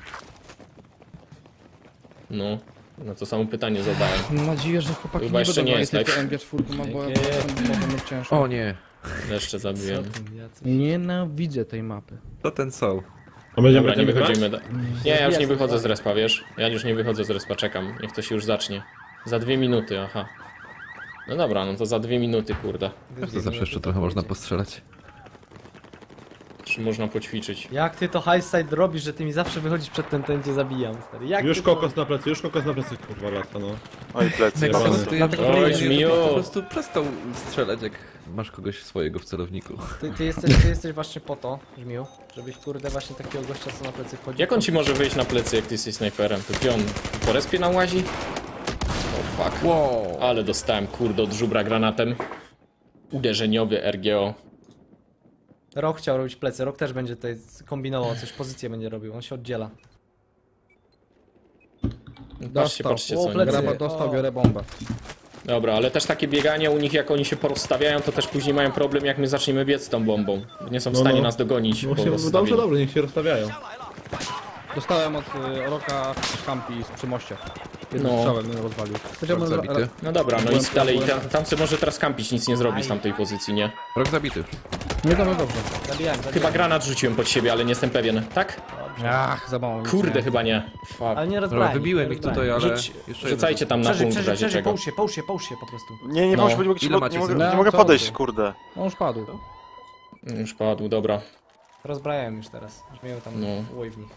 No, no to samo pytanie zadałem. Mam nadzieję, że chłopaki Chyba nie jeszcze będą nie grali jest tylko live. M G cztery, no bo Jakie? może mieć ciężko. O nie, Jeszcze zabiłem. Nienawidzę tej mapy. to ten są. A będziemy Dobra, nie grać? wychodzimy. da- Nie, ja już nie wychodzę z respa, wiesz? Ja już nie wychodzę z respa, czekam. Niech to się już zacznie. Za dwie minuty, aha. No dobra, no to za dwie minuty, kurde. To zawsze jeszcze trochę można postrzelać. Czy można poćwiczyć? Jak ty to highside robisz, że ty mi zawsze wychodzisz przed ten, ten cię zabijam, stary. Jak Już ty to- kokos na plecy, już kokos na plecy, kurwa lata, no. Oj, plecy, Dlatego- plecy. To ja dlatego Oj, ty- Żmiju. po prostu przestał strzelać, jak masz kogoś swojego w celowniku. Ty, ty, jesteś, ty jesteś właśnie po to, Żmiu, żebyś kurde właśnie takiego gościa co na plecy wchodzi. Jak on ci może wyjść na plecy, jak ty jesteś snajperem? To gdzie on po respie nam łazi? O fuck. Wow. Ale dostałem, kurde, od żubra granatem. Uderzeniowy R G O. Rok chciał robić plecy, Rok też będzie tutaj kombinował, coś pozycję będzie robił, on się oddziela. Patrzcie, Dostał. patrzcie O, co oni plecy. Graba robią. dostał, O. biorę bombę. Dobra, ale też takie bieganie u nich, jak oni się porozstawiają, to też później mają problem, jak my zaczniemy biec z tą bombą. Nie są w No, stanie no. nas dogonić No po właśnie, no rozstawieniu. dobrze, dobrze, niech się rozstawiają. Dostałem od y, Oroka Campi z przymościa. Jednym No. strzałem mnie rozwalił. Chciałbym Rok zabity. No dobra, no i dalej, tam, tam sobie może teraz kampić, nic nie zrobi z tamtej pozycji, nie? Rok zabity. Nie damy dobrze. Zabijałem, zabijałem. Chyba granat rzuciłem pod siebie, ale nie jestem pewien, tak? Ach, za mało. nic Kurde, nie. chyba nie. Fuck. Ale nie Dobra, rozbrałem. wybiłem ich tutaj, ale Rzuć, jeszcze rzucajcie tam na Przeżyj, punkt w przeżyj, razie przeżyj, czego. połóż się, połóż się, połóż się po prostu. Nie, nie No. możesz, nie mogę, ci Ile pod- macie nie mogę, sekund? nie mogę No, podejść, co? kurde. On już padł. Już padł, dobra. Rozbrajałem już teraz. Już miałem tam No. łoj w nich.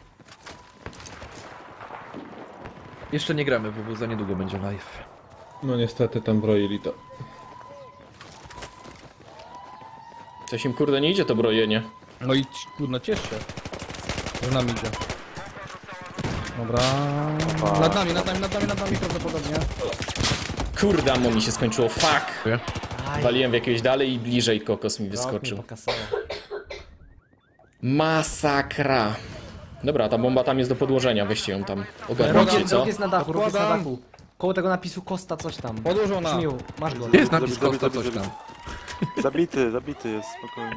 Jeszcze nie gramy w W W, za niedługo będzie live. No niestety tam broili to. Coś im kurde nie idzie to brojenie. No i trudno, ciesz się. Że nam idzie. Dobra. Nad nami, nad nami, nad nami, nad nami prawdopodobnie. Kurde, ammo mi się skończyło, fuck! Aj, Waliłem w jakieś dalej i bliżej kokos mi rok mi wyskoczył. pokasało. Masakra. Dobra, ta bomba tam jest do podłożenia, weźcie ją tam. Rok Ogarnijcie, jest, co? rok jest na dachu, rok jest na Odkładam. dachu. Koło tego napisu Kosta coś tam. Podłożona. Brzmił, masz go. Jest napis Zabity, Kosta, zabity, coś tam. Zabity, zabity jest, spokojnie.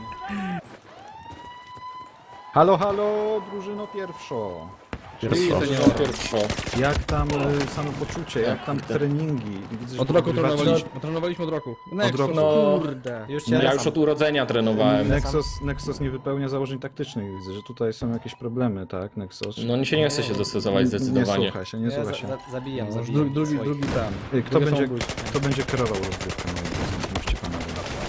Halo, halo, drużyno pierwszo. Pierwsza. Pierwsza. Jak tam y, samopoczucie, jak tam treningi? Widzę, że Od roku wygrywacie- trenowaliśmy, trenowaliśmy od roku. Nexus, roku. No. kurde. Już cię Ja już od urodzenia trenowałem. Nexus, Nexus nie wypełnia założeń taktycznych. Widzę, że tutaj są jakieś problemy, tak, Nexus? No się nie chce się dostosować Nie zdecydowanie. słucha się, nie Ja słucha za, się. za, zabijam, No, zabijam. drugi, drugi, swoich. drugi ten. Y, Kto Drugie będzie, samobójstwo. kto będzie kierował rozgrywką? Mówcie panowie.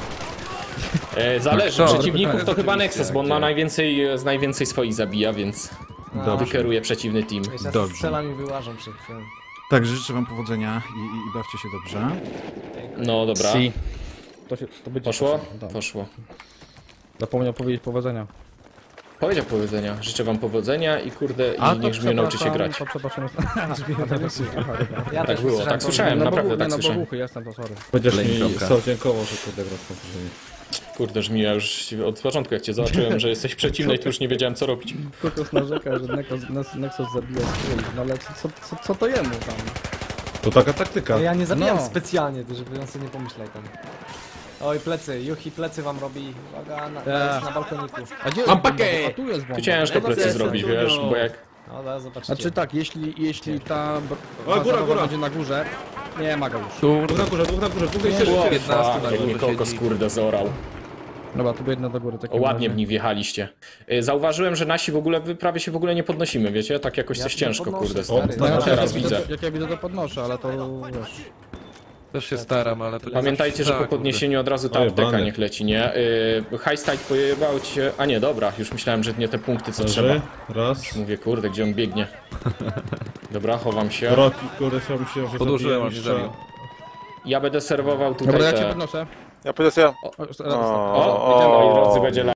E, zależy, No, kto? przeciwników to Pytanie chyba oczywiście, Nexus, bo on ma gdzie? najwięcej, z najwięcej swoich zabija, więc No, wykieruje przeciwny team. wiesz, ja Dobrze. strzelam i wyłażą przed tym. Także życzę wam powodzenia i, i, i bawcie się dobrze. No dobra. Si. To, się, to będzie Poszło? Tak. Poszło. Zapomniał powiedzieć powodzenia. Powiedział powodzenia. Życzę wam powodzenia i kurde, A i to niech Żmiu nauczy się przepraszam, grać. To przepraszam. A, to nie słuchaj. Ja Tak też było, usłyszałem tak to- słyszałem, Na naprawdę bogu- tak na słyszałem. boguchy jestem, to sorry. Chociaż Lane mi kropka. są dziękowo, że kurde gra w tą drużynie. Kurde, Żmiu, ja już od początku jak cię zobaczyłem, że jesteś przeciwnej, to już nie wiedziałem co robić. Kokos narzeka, że Nexus, Nexus- Nexus zabija swój. No ale co, co, co to jemu tam? To taka taktyka. Ale ja nie zabijam No. specjalnie, to żeby on sobie nie pomyślał tam. Oj, plecy, Juchi plecy wam robi. Uwaga, na, Ja. na, jest na balkoniku. A gdzie Mam jest bomba? pakę! A tu jest bomba. Tu ciężko plecy jestem, zrobić, tu wiesz, no. bo jak... No, zaraz zobaczycie. Znaczy tak, jeśli, jeśli ta b- O, góra, baza góra. będzie na górze, nie ma go już. Dwóch na górze, dwóch na górze, dwóch jeszcze O, piętnaście na fuck, mnie górze kokos siedzi. kurde zorał. Dobra, tu biegnę do góry. O, takim ładnie w razie. nich wjechaliście. Y, Zauważyłem, że nasi w ogóle, wy prawie się w ogóle nie podnosimy, wiecie? Tak jakoś Ja coś się ciężko, podnoszę, kurde. stary. No, ja No, też teraz jak widzę. widzę- Jak ja widzę to podnoszę, ale to wiesz. Też się staram, ale to nie Pamiętajcie, zawsze że po tak, kurde. podniesieniu od razu ta Oj, apteka bany. niech leci, nie? Yy, Highstyle pojebał ci się... A nie, dobra, już myślałem, że nie te punkty, co trzeba. Leży. Raz. Mówię, kurde, gdzie on biegnie. Dobra, chowam się. Roki, kurde, się myślałem, że Podłożyłem, zabiję aż nie mistrza. zabił. Ja będę serwował tutaj Dobra, ja cię te... podnoszę. Ja powiedziałem, ja... O, o, O, O, i ten, moi drodzy, będzie